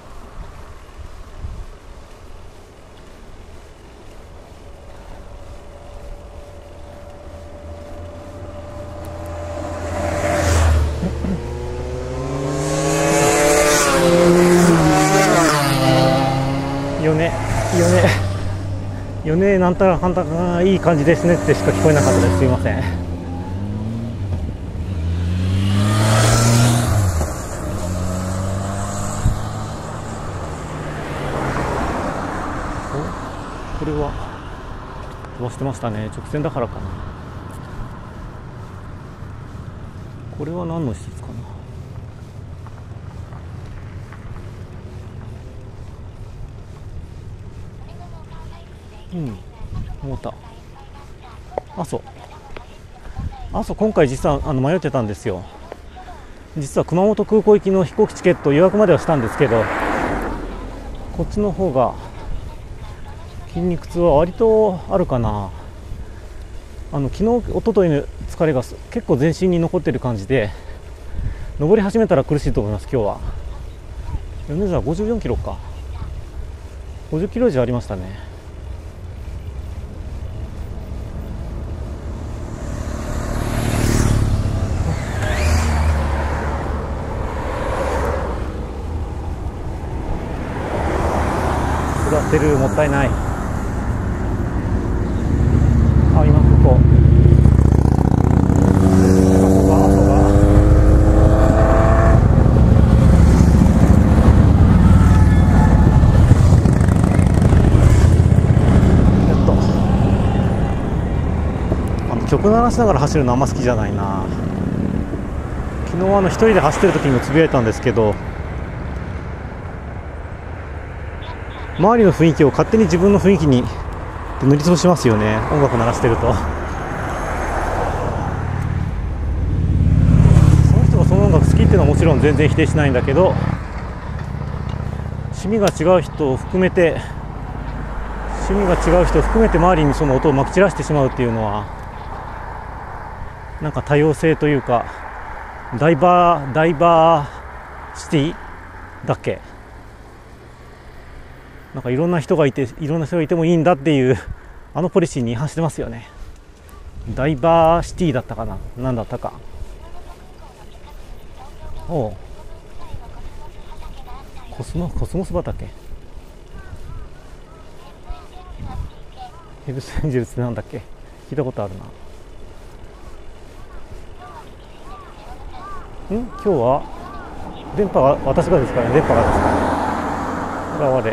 米なんたらかんたらがいい感じですねってしか聞こえなかったです。すいません。これは飛ばしてましたね。直線だからかな。これは何の施設かな。思った。阿蘇今回実は迷ってたんですよ。実は熊本空港行きの飛行機チケット予約まではしたんですけど、こっちの方が筋肉痛は割とあるかな。昨日一昨日の疲れが結構全身に残ってる感じで、登り始めたら苦しいと思います。今日は米沢54キロか、50キロ以上ありましたね。下ってる、もったいない。今ここ曲鳴らしながら走るのあんま好きじゃないな。昨日一人で走ってる時にもつぶやいたんですけど、周りの雰囲気を勝手に自分の雰囲気に塗りつぶしますよね、音楽鳴らしてると。その人がその音楽好きっていうのはもちろん全然否定しないんだけど、趣味が違う人を含めて周りにその音をまき散らしてしまうっていうのは、なんか多様性というか、ダイバーシティだっけ、なんかいろんな人がいてもいいんだっていうあのポリシーに違反してますよね。ダイバーシティだったかな、何だったか。おう、コスモス畑。ヘルスエンジェルスってなんだっけ、聞いたことあるな。今日は電波が私がですかね、電波がですかね、現れ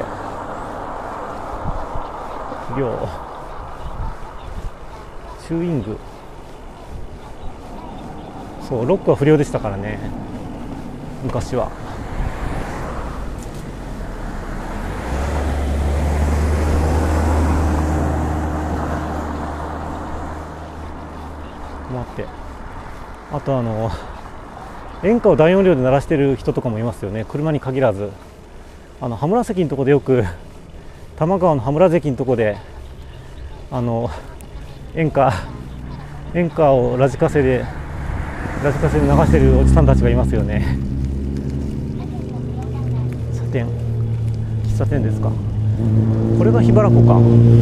量チューイング、そう、ロックは不良でしたからね、昔は。待って、あと演歌を大音量で鳴らしてる人とかもいますよね、車に限らず。羽村関のとこでよく、多摩川の羽村関のとこで演歌をラジカセで流してるおじさんたちがいますよね。喫茶店ですか。これが桧原湖か。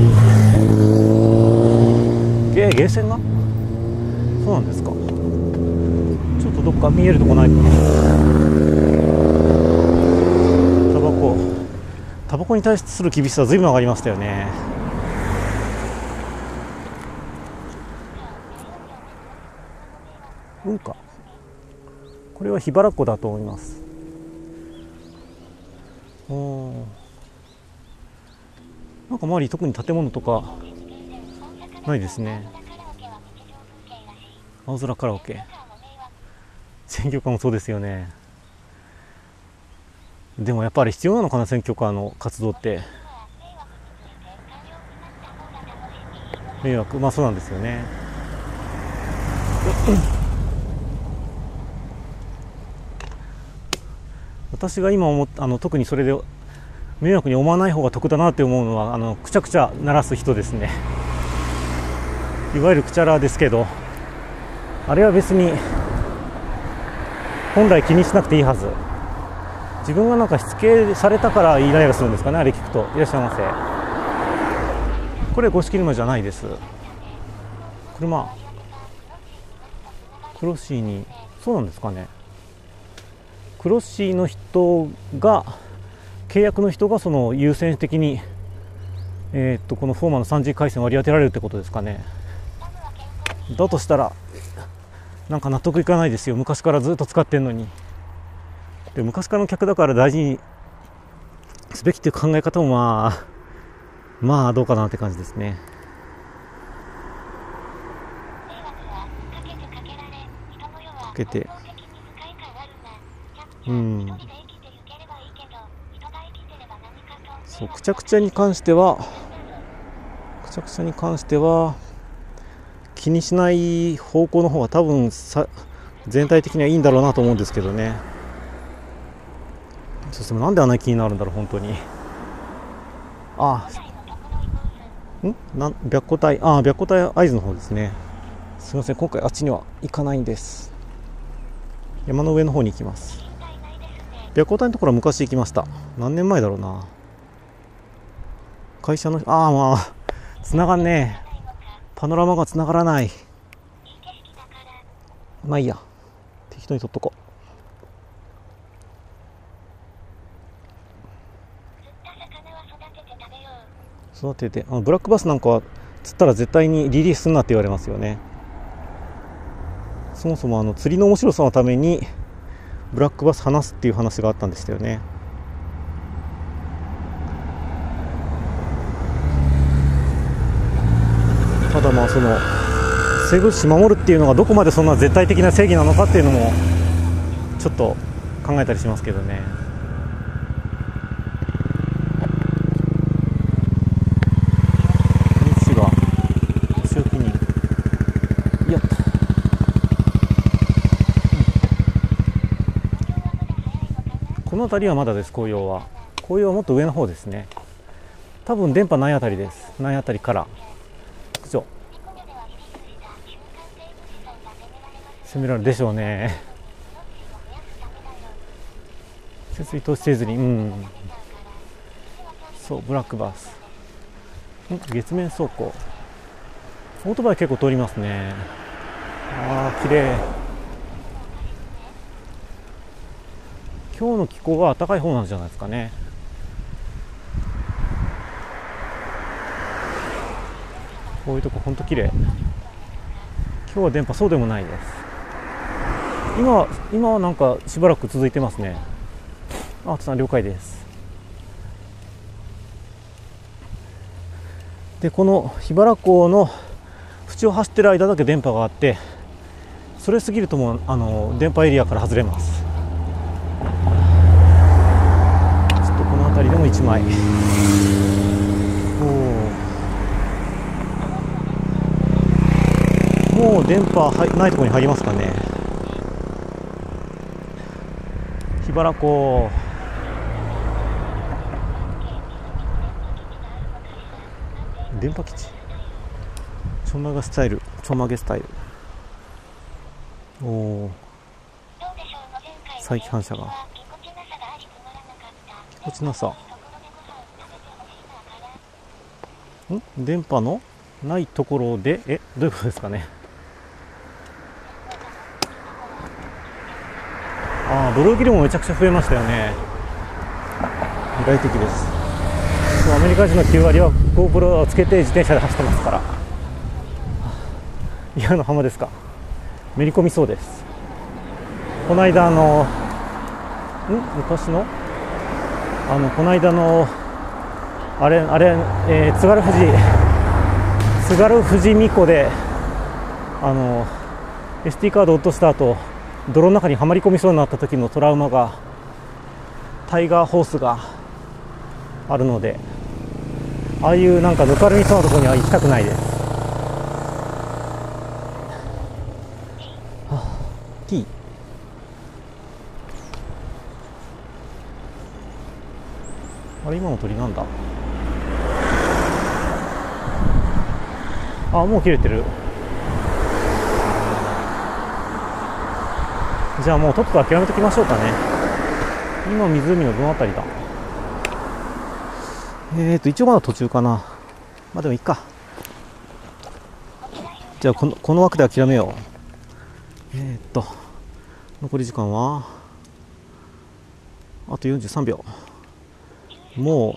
ゲーセンがそうなんですか。ちょっとどっか見えるとこないかな。タバコに対する厳しさは随分上がりましたよね。かこれは桧原湖だと思います。なんか周り特に建物とかないですね。青空カラオケ、選挙カーもそうですよね。でもやっぱり必要なのかな、選挙カーの活動って。迷惑、まあそうなんですよね。私が今特にそれで迷惑に思わない方が得だなって思うのはくちゃくちゃ鳴らす人ですね。いわゆるくちゃらですけど、あれは別に本来気にしなくていいはず。自分がなんかしつけされたからイライラするんですかね、あれ聞くと。いらっしゃいませ。これ五色沼じゃないです。車クロッシーに、そうなんですかね。クロッシーの人が、契約の人がその優先的にこのフォーマの 3G 回線を割り当てられるってことですかね。だとしたらなんか納得いかないですよ。昔からずっと使ってんのに。で昔からの客だから大事にすべきっていう考え方もまあどうかなって感じですね。かけてそう、くちゃくちゃに関しては気にしない方向の方が多分全体的にはいいんだろうなと思うんですけどね。そしてなんであんなに気になるんだろう本当に。白虎隊会津の方ですね。すみません、今回あっちには行かないんです。山の上の方に行きます。白虎隊のところは昔行きました。何年前だろうな。会社の繋がんねえ。パノラマが繋がらない。まあいいや、適当に取っとこう。育てて、ブラックバスなんかは釣ったら絶対にリリースすんなって言われますよね。そもそも釣りの面白さのためにブラックバス放すっていう話があったんでしたよね。ただその防ぐし守るっていうのがどこまでそんな絶対的な正義なのかっていうのもちょっと考えたりしますけどね。西が周期にやっとこの辺りはまだです。紅葉はもっと上の方ですね。多分電波ないあたりです。ないあたりから以上攻められるでしょうね。設備投資せずに、そうブラックバース、月面走行、オートバイ結構通りますね。ああ綺麗。今日の気候は暖かい方なんじゃないですかね。こういうとこ本当綺麗。今日は電波そうでもないです。今はなんかしばらく続いてますね。あとさん了解です。でこの桧原港の縁を走ってる間だけ電波があって、それ過ぎるともう電波エリアから外れます。ちょっとこの辺りでも1枚。もう電波ないところに入りますかね。桧原湖、電波基地、ちょんまげスタイル、おお、再起反射がぎこちなさ、電波のないところでどういうことですかね。ドローギルもめちゃくちゃ増えましたよね。意外的です。アメリカ人の9割は GoPro をつけて自転車で走ってますから。嫌な浜ですか。めり込みそうです。この間昔のこの間の津軽富士見湖でSD カード落とした後、泥の中にはまり込みそうになった時のトラウマが、タイガーホースがあるので、ああいうなんかぬかるみそうなところには行きたくないです。T あれ今の鳥なんだ。もう切れてる。じゃあもうとっとと諦めときましょうかね。今湖のどのあたりだ。一応まだ途中かな。まあでもいいか。じゃあこの枠で諦めよう。残り時間はあと43秒。も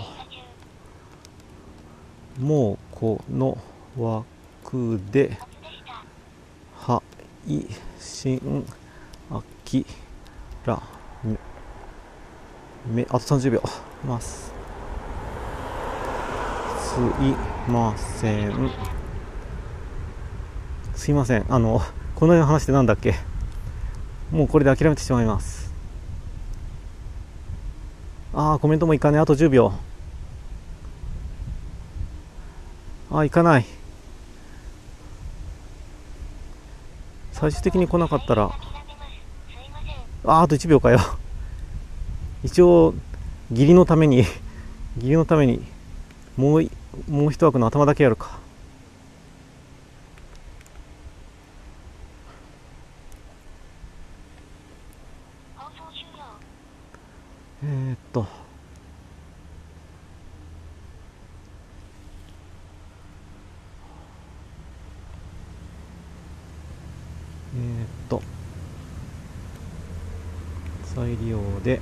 うこの枠で配信あきらあと30秒ます。すいません。このような話ってなんだっけ。もうこれで諦めてしまいます。コメントもいかねえ。あと10秒。いかない。最終的に来なかったらあと1秒かよ。一応義理のためにもう一枠の頭だけやるか。再利用で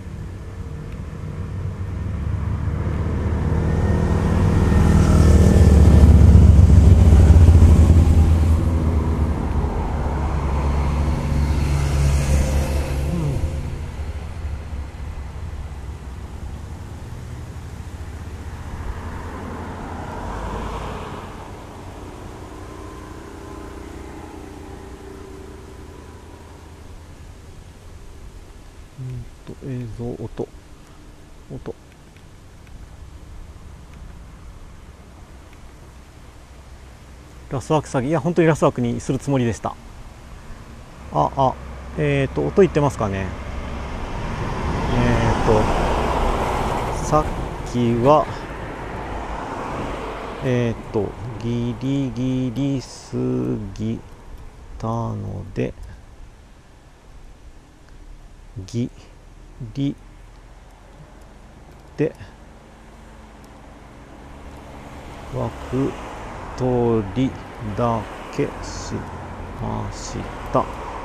映像、音。ラスワーク詐欺、いや本当にラスワークにするつもりでした。音言ってますかね。さっきはギリギリ過ぎたのでギリで枠取りだけしました。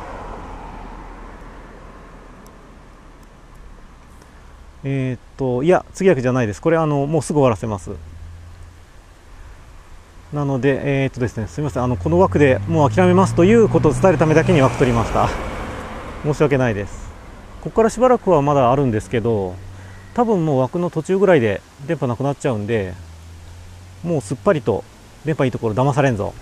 いや次役じゃないです。これもうすぐ終わらせます。なのでですね、すみません、この枠でもう諦めますということを伝えるためだけに枠取りました。申し訳ないです。ここからしばらくはまだあるんですけど、多分もう枠の途中ぐらいで電波なくなっちゃうんで、もうすっぱりと電波いいところ騙されんぞ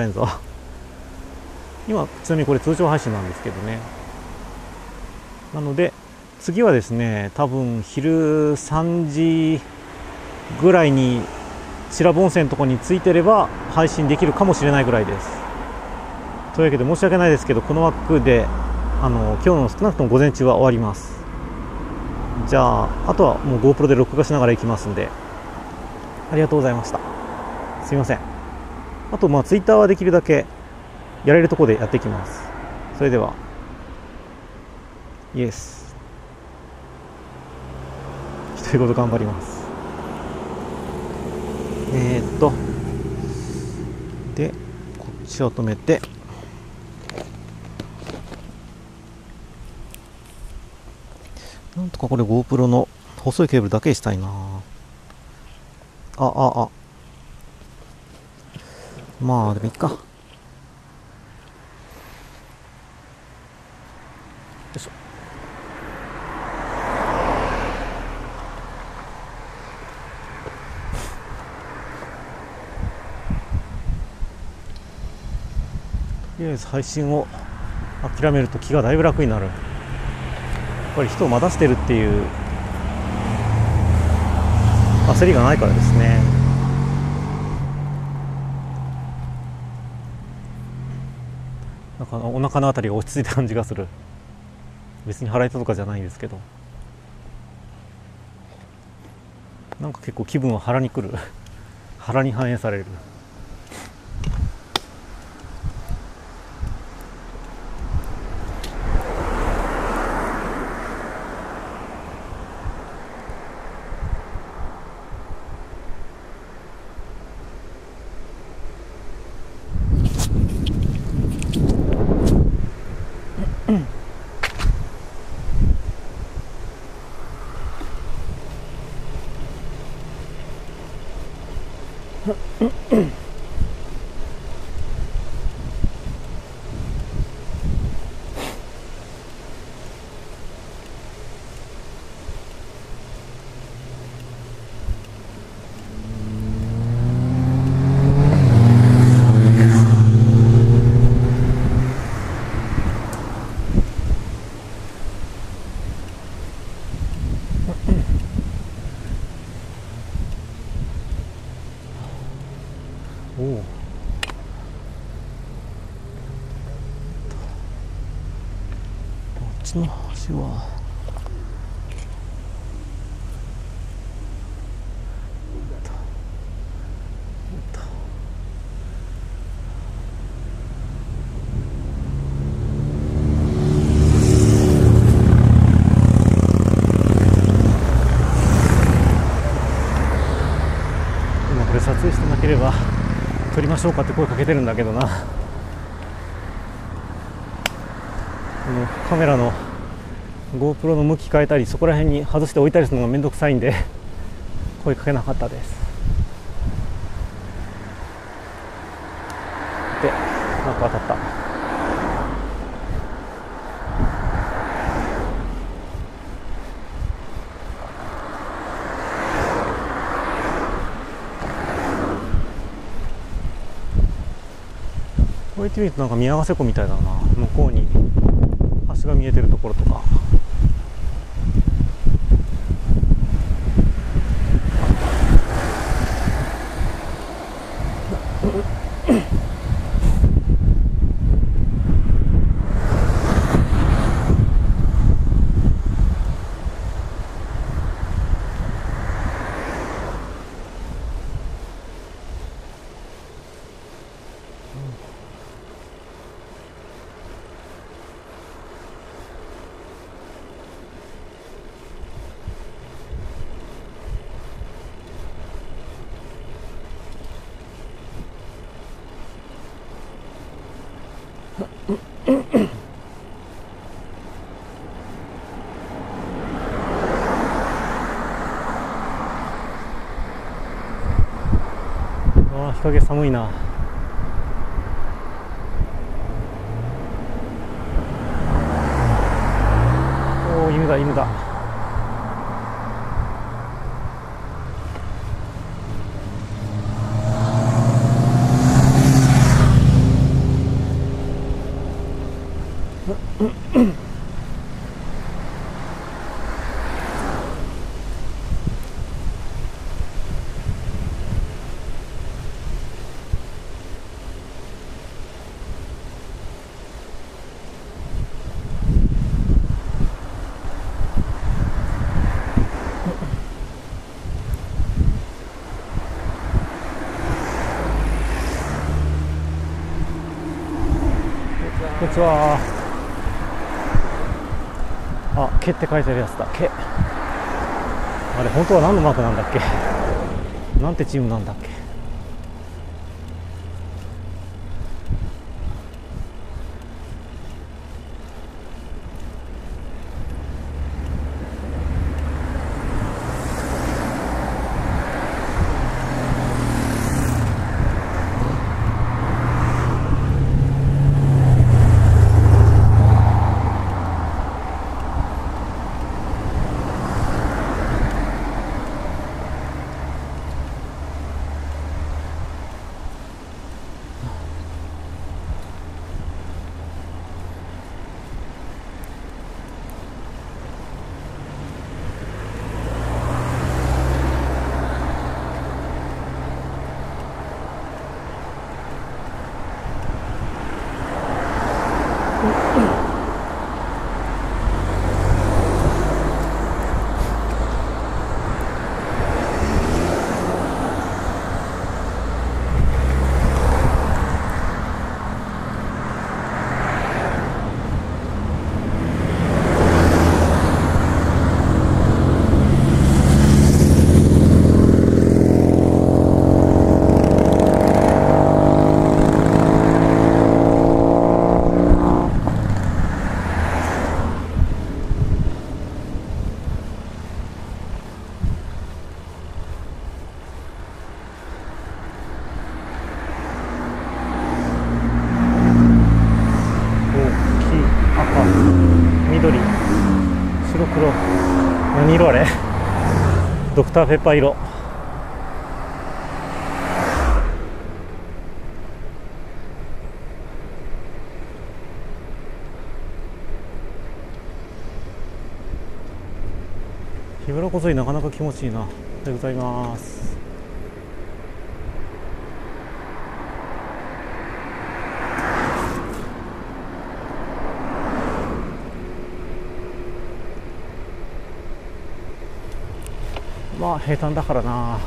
今ちなみにこれ通常配信なんですけどね。なので次はですね、多分昼3時ぐらいに白布温泉のところに着いてれば配信できるかもしれないぐらいです。というわけで申し訳ないですけど、この枠で今日の少なくとも午前中は終わります。じゃああとはもう GoPro で録画しながら行きますんで、ありがとうございました。すいません。あとTwitter はできるだけやれるところでやっていきます。それではイエス、独り言頑張ります。でこっちを止めて、なんとかこれ GoPro の細いケーブルだけにしたいな。まあでもいいか。よいしょ。とりあえず配信を諦めると気がだいぶ楽になる。やっぱり人を待たせてるっていう焦りがないからですね。なんかお腹のあたりが落ち着いた感じがする。別に腹痛とかじゃないんですけど、なんか結構気分は腹にくる腹に反映される。おお、こっちの橋は今これ撮影してなければ撮りましょうかって声かけてるんだけどな。このカメラの GoPro の向き変えたり、そこら辺に外して置いたりするのがめんどくさいんで声かけなかったです。で、なんか当たった。こうやって見るとなんか宮ヶ瀬湖みたいだな。向こうに橋が見えてるところとか。 ああ、日陰寒いな。おお、犬だ犬だ。こんにちは。あ、毛って書いてあるやつだ。毛。あれ本当は何のマークなんだっけ。なんてチームなんだっけ。緑、白黒、何色あれ。ドクターペッパー色。日村こそいなかなか気持ちいいな。おはようございます。まあ平坦だからな。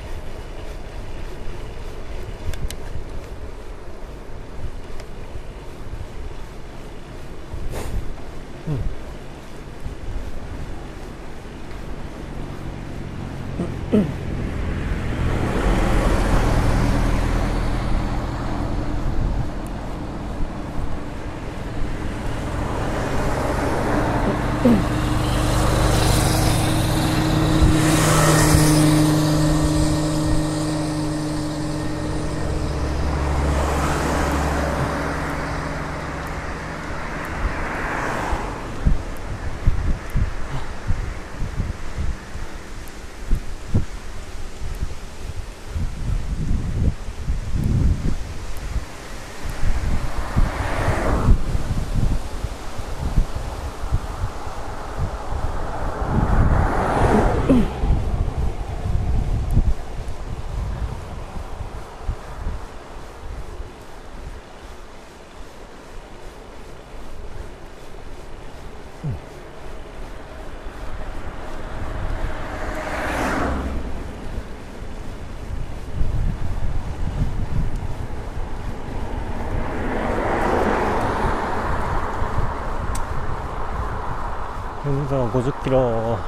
現在は50キロ。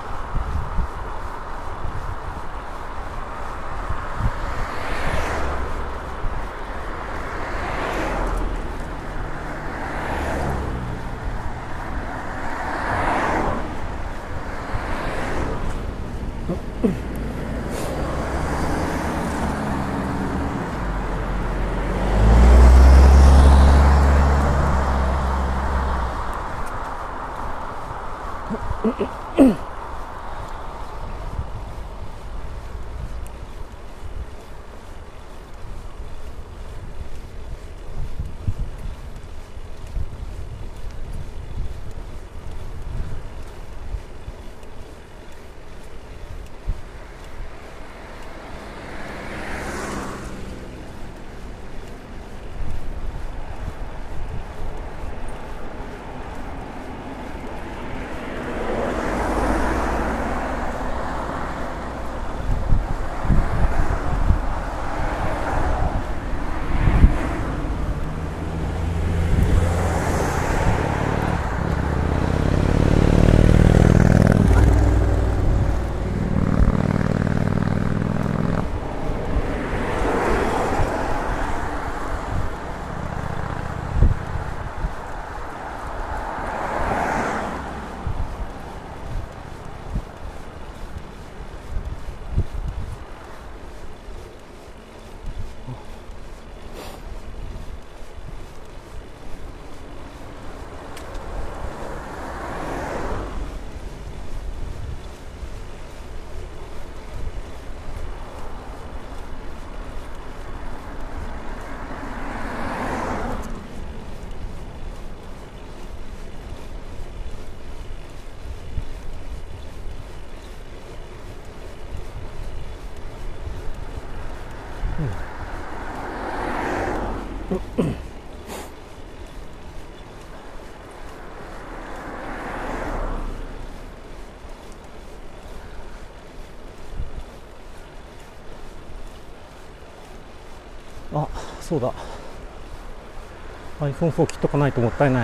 あ、そうだ。iPhone4 切っとかないともったいない。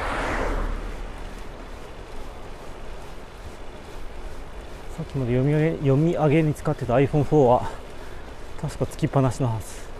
さっきまで読み上げに使ってた iPhone4 は確かつきっぱなしのはず。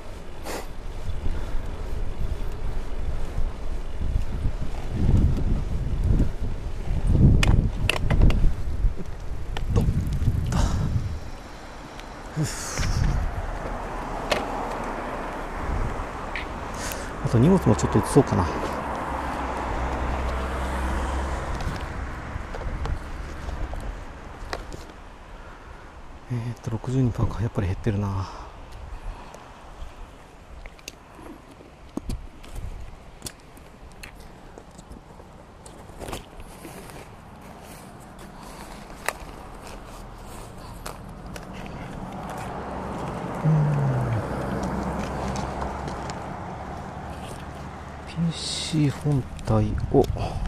あと荷物もちょっと移そうかな。62%か。やっぱり減ってるな。PC 本体をこ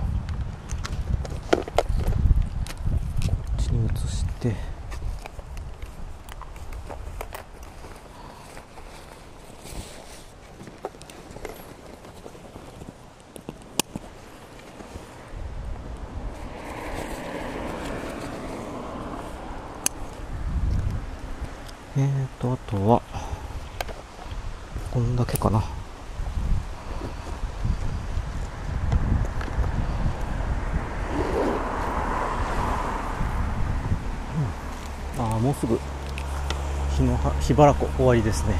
っちに移して、あとはこんだけかな。もうすぐ桧原湖終わりですね。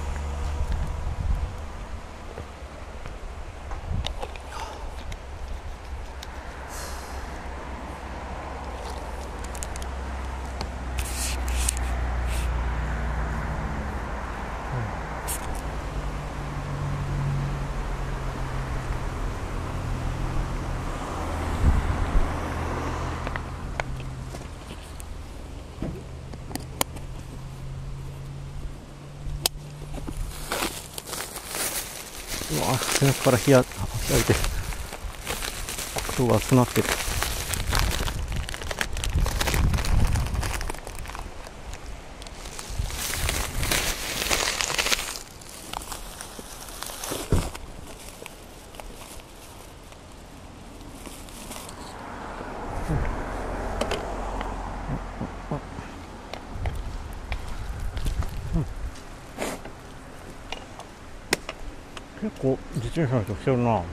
うわ、背中から開いて黒糖が集まってる。結構自転車の人来てるな。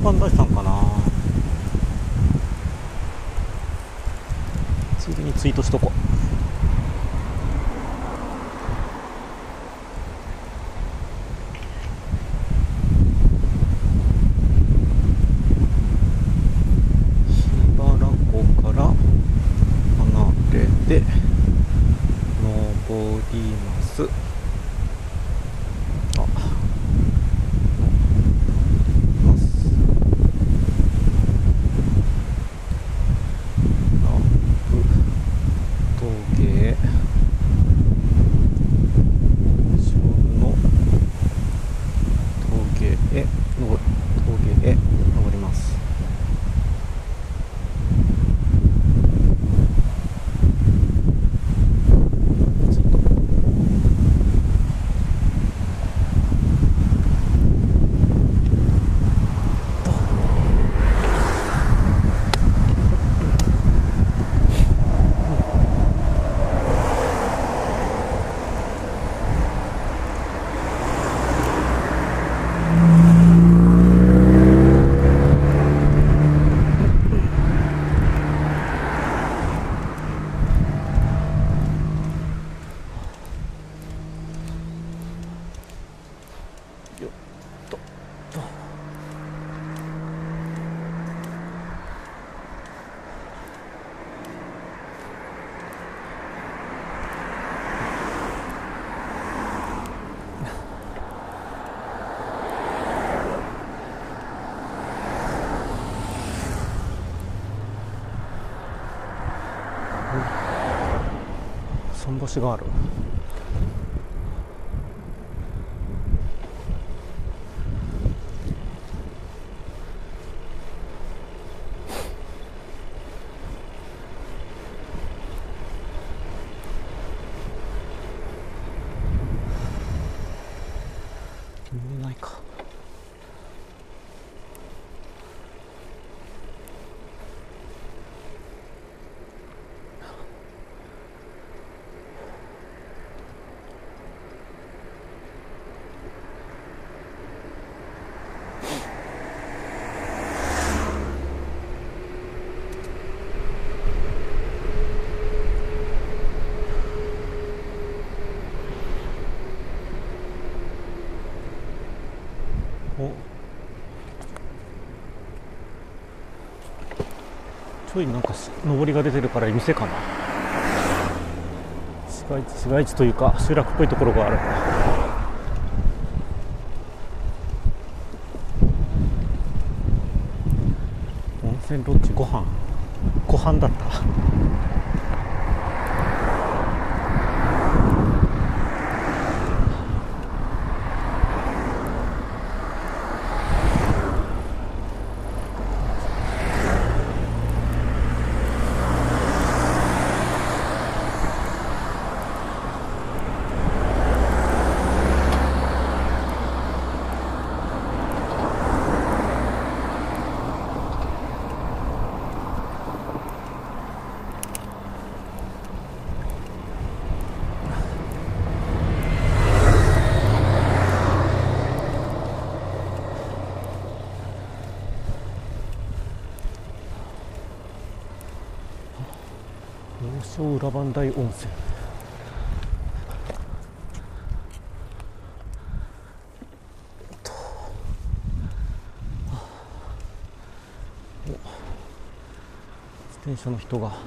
磐梯山かな。ついでにツイートしとこう。桧原湖から離れて登ります。桟橋がある。見えないか。ちょいなんか上りが出てるから店かな。市街地というか集落っぽいところがある。温泉ロッジ湖畔だった。王将裏磐梯温泉。自転車の人が。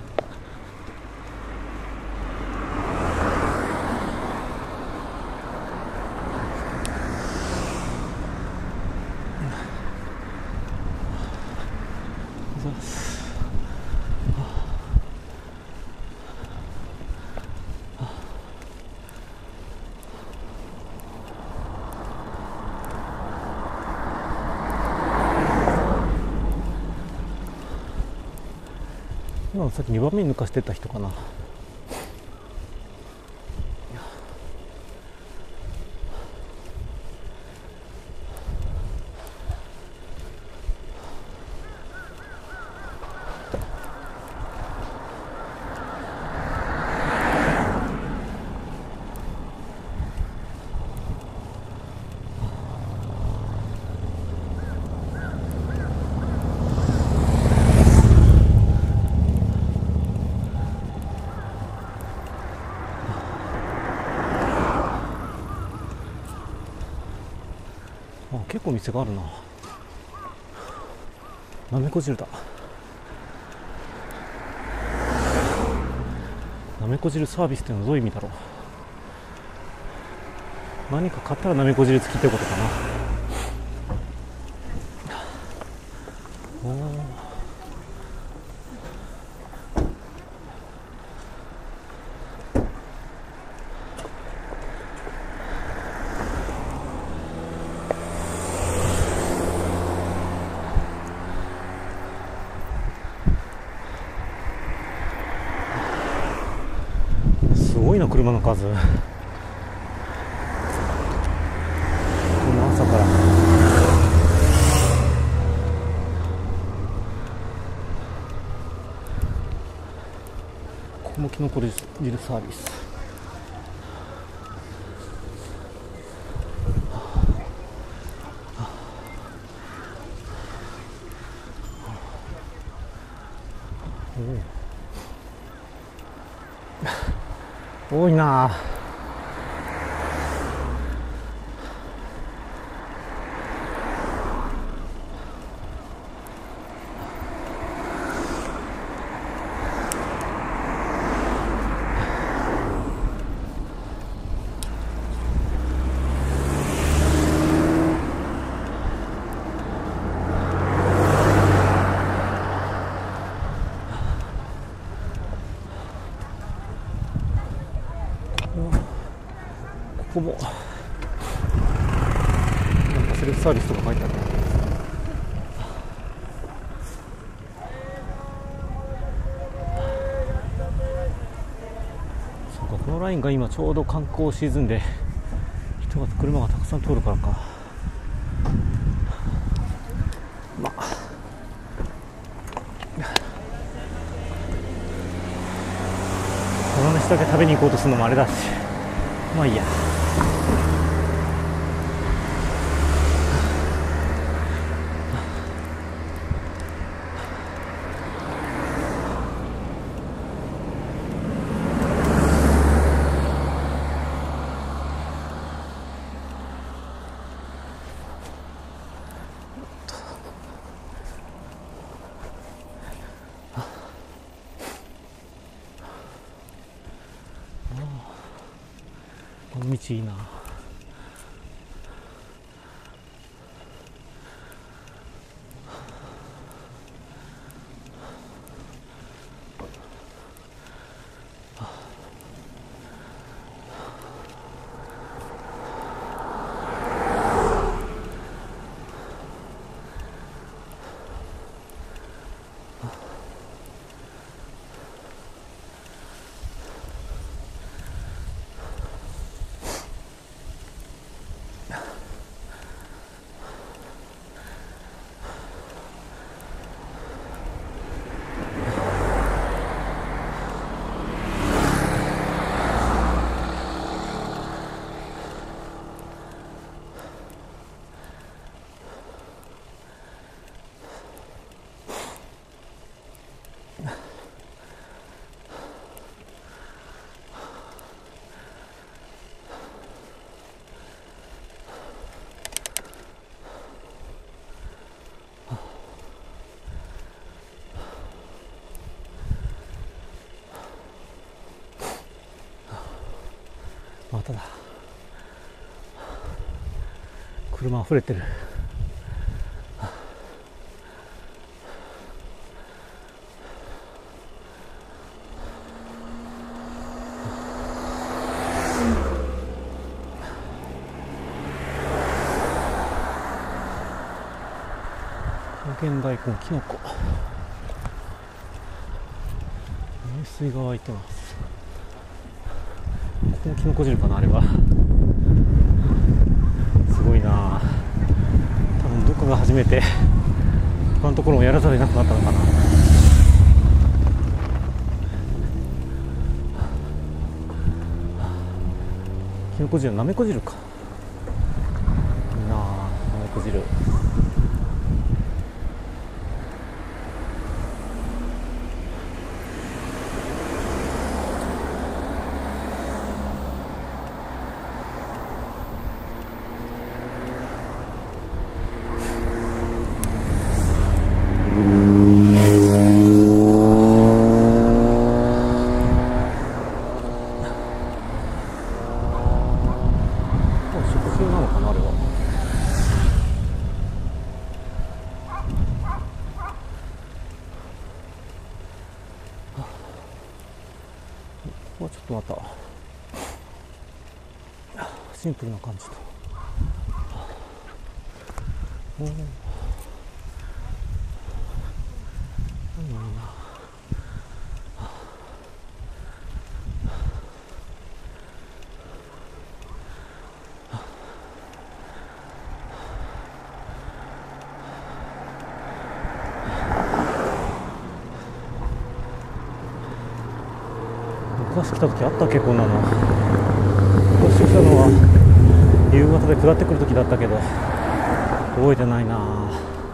今のさっき2番目に抜かしてった人かな。 結構店があるな。なめこ汁だ。なめこ汁サービスっていうのはどういう意味だろう。何か買ったらなめこ汁付きってことかな。おー、すごいな、車の数。こんな朝から。ここもきのこ汁サービス。多いなあ。ここもなんかセルフサービスとか書いてある。そうか、このラインが今ちょうど観光シーズンで車がたくさん通るからか。まあこの飯だけ食べに行こうとするのもあれだし、まあいいや。この道いいな。まただ。車溢れてる。無限大根きのこ。名水が湧いてます。ここもきのこ汁かな、あれは。すごいな。多分どこが初めて他のところもやらざるを得なくなったのかな。きのこ汁、なめこ汁か。いいな、なめこ汁。 こはちょっとまたシンプルな感じと、おお、いいな。昔来た時あったっけ、こんなの。昔来たのは夕方で下ってくる時だったけど覚えてないな。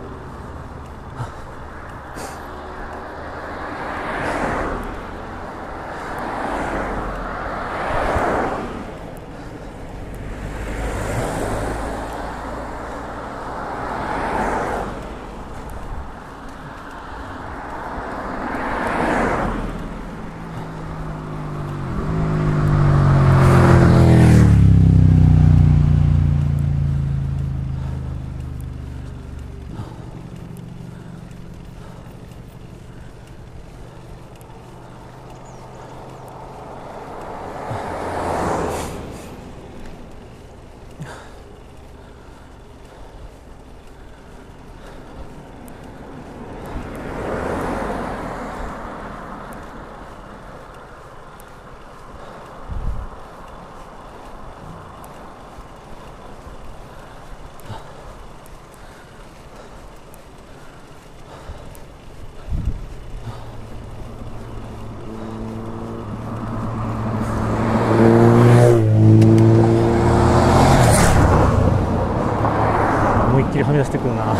思いっきりはみ出してくるな。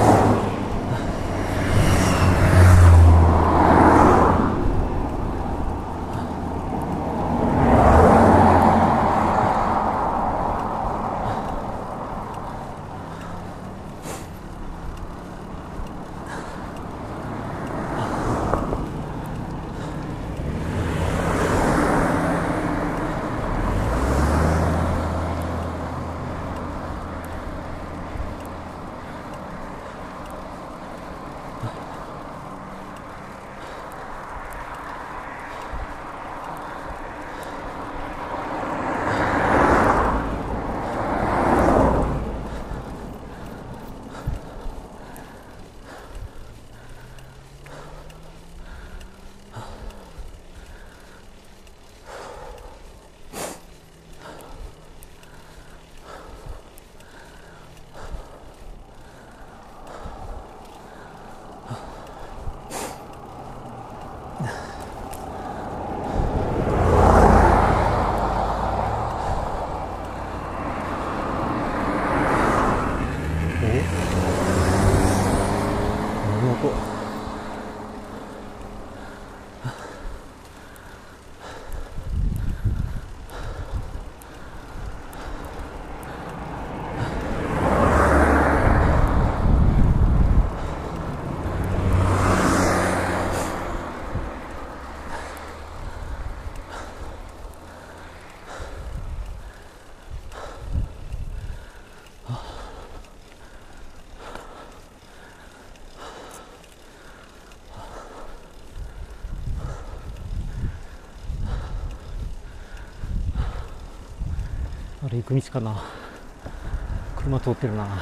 あれ行く道かな。車通ってるな。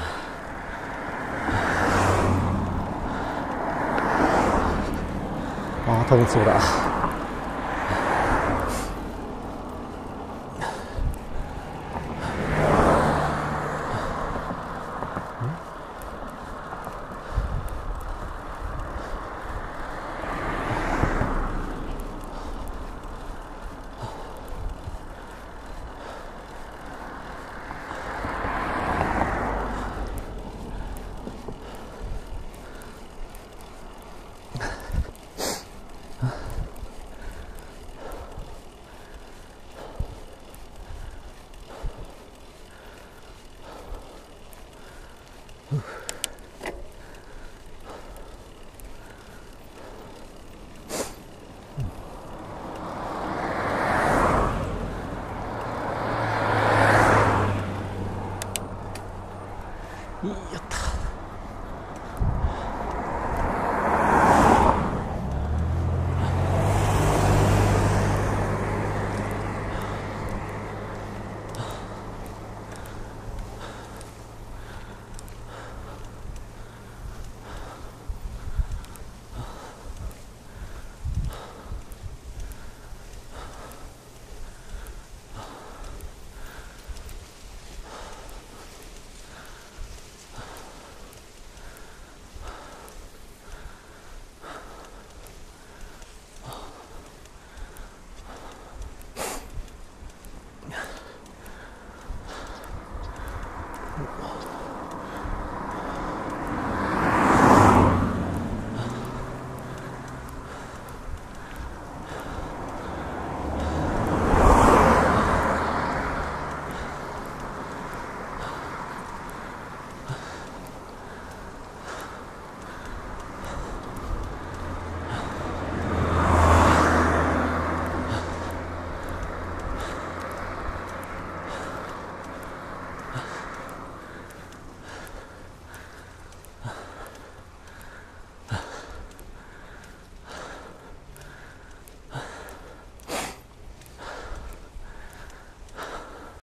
ああ、多分そうだ。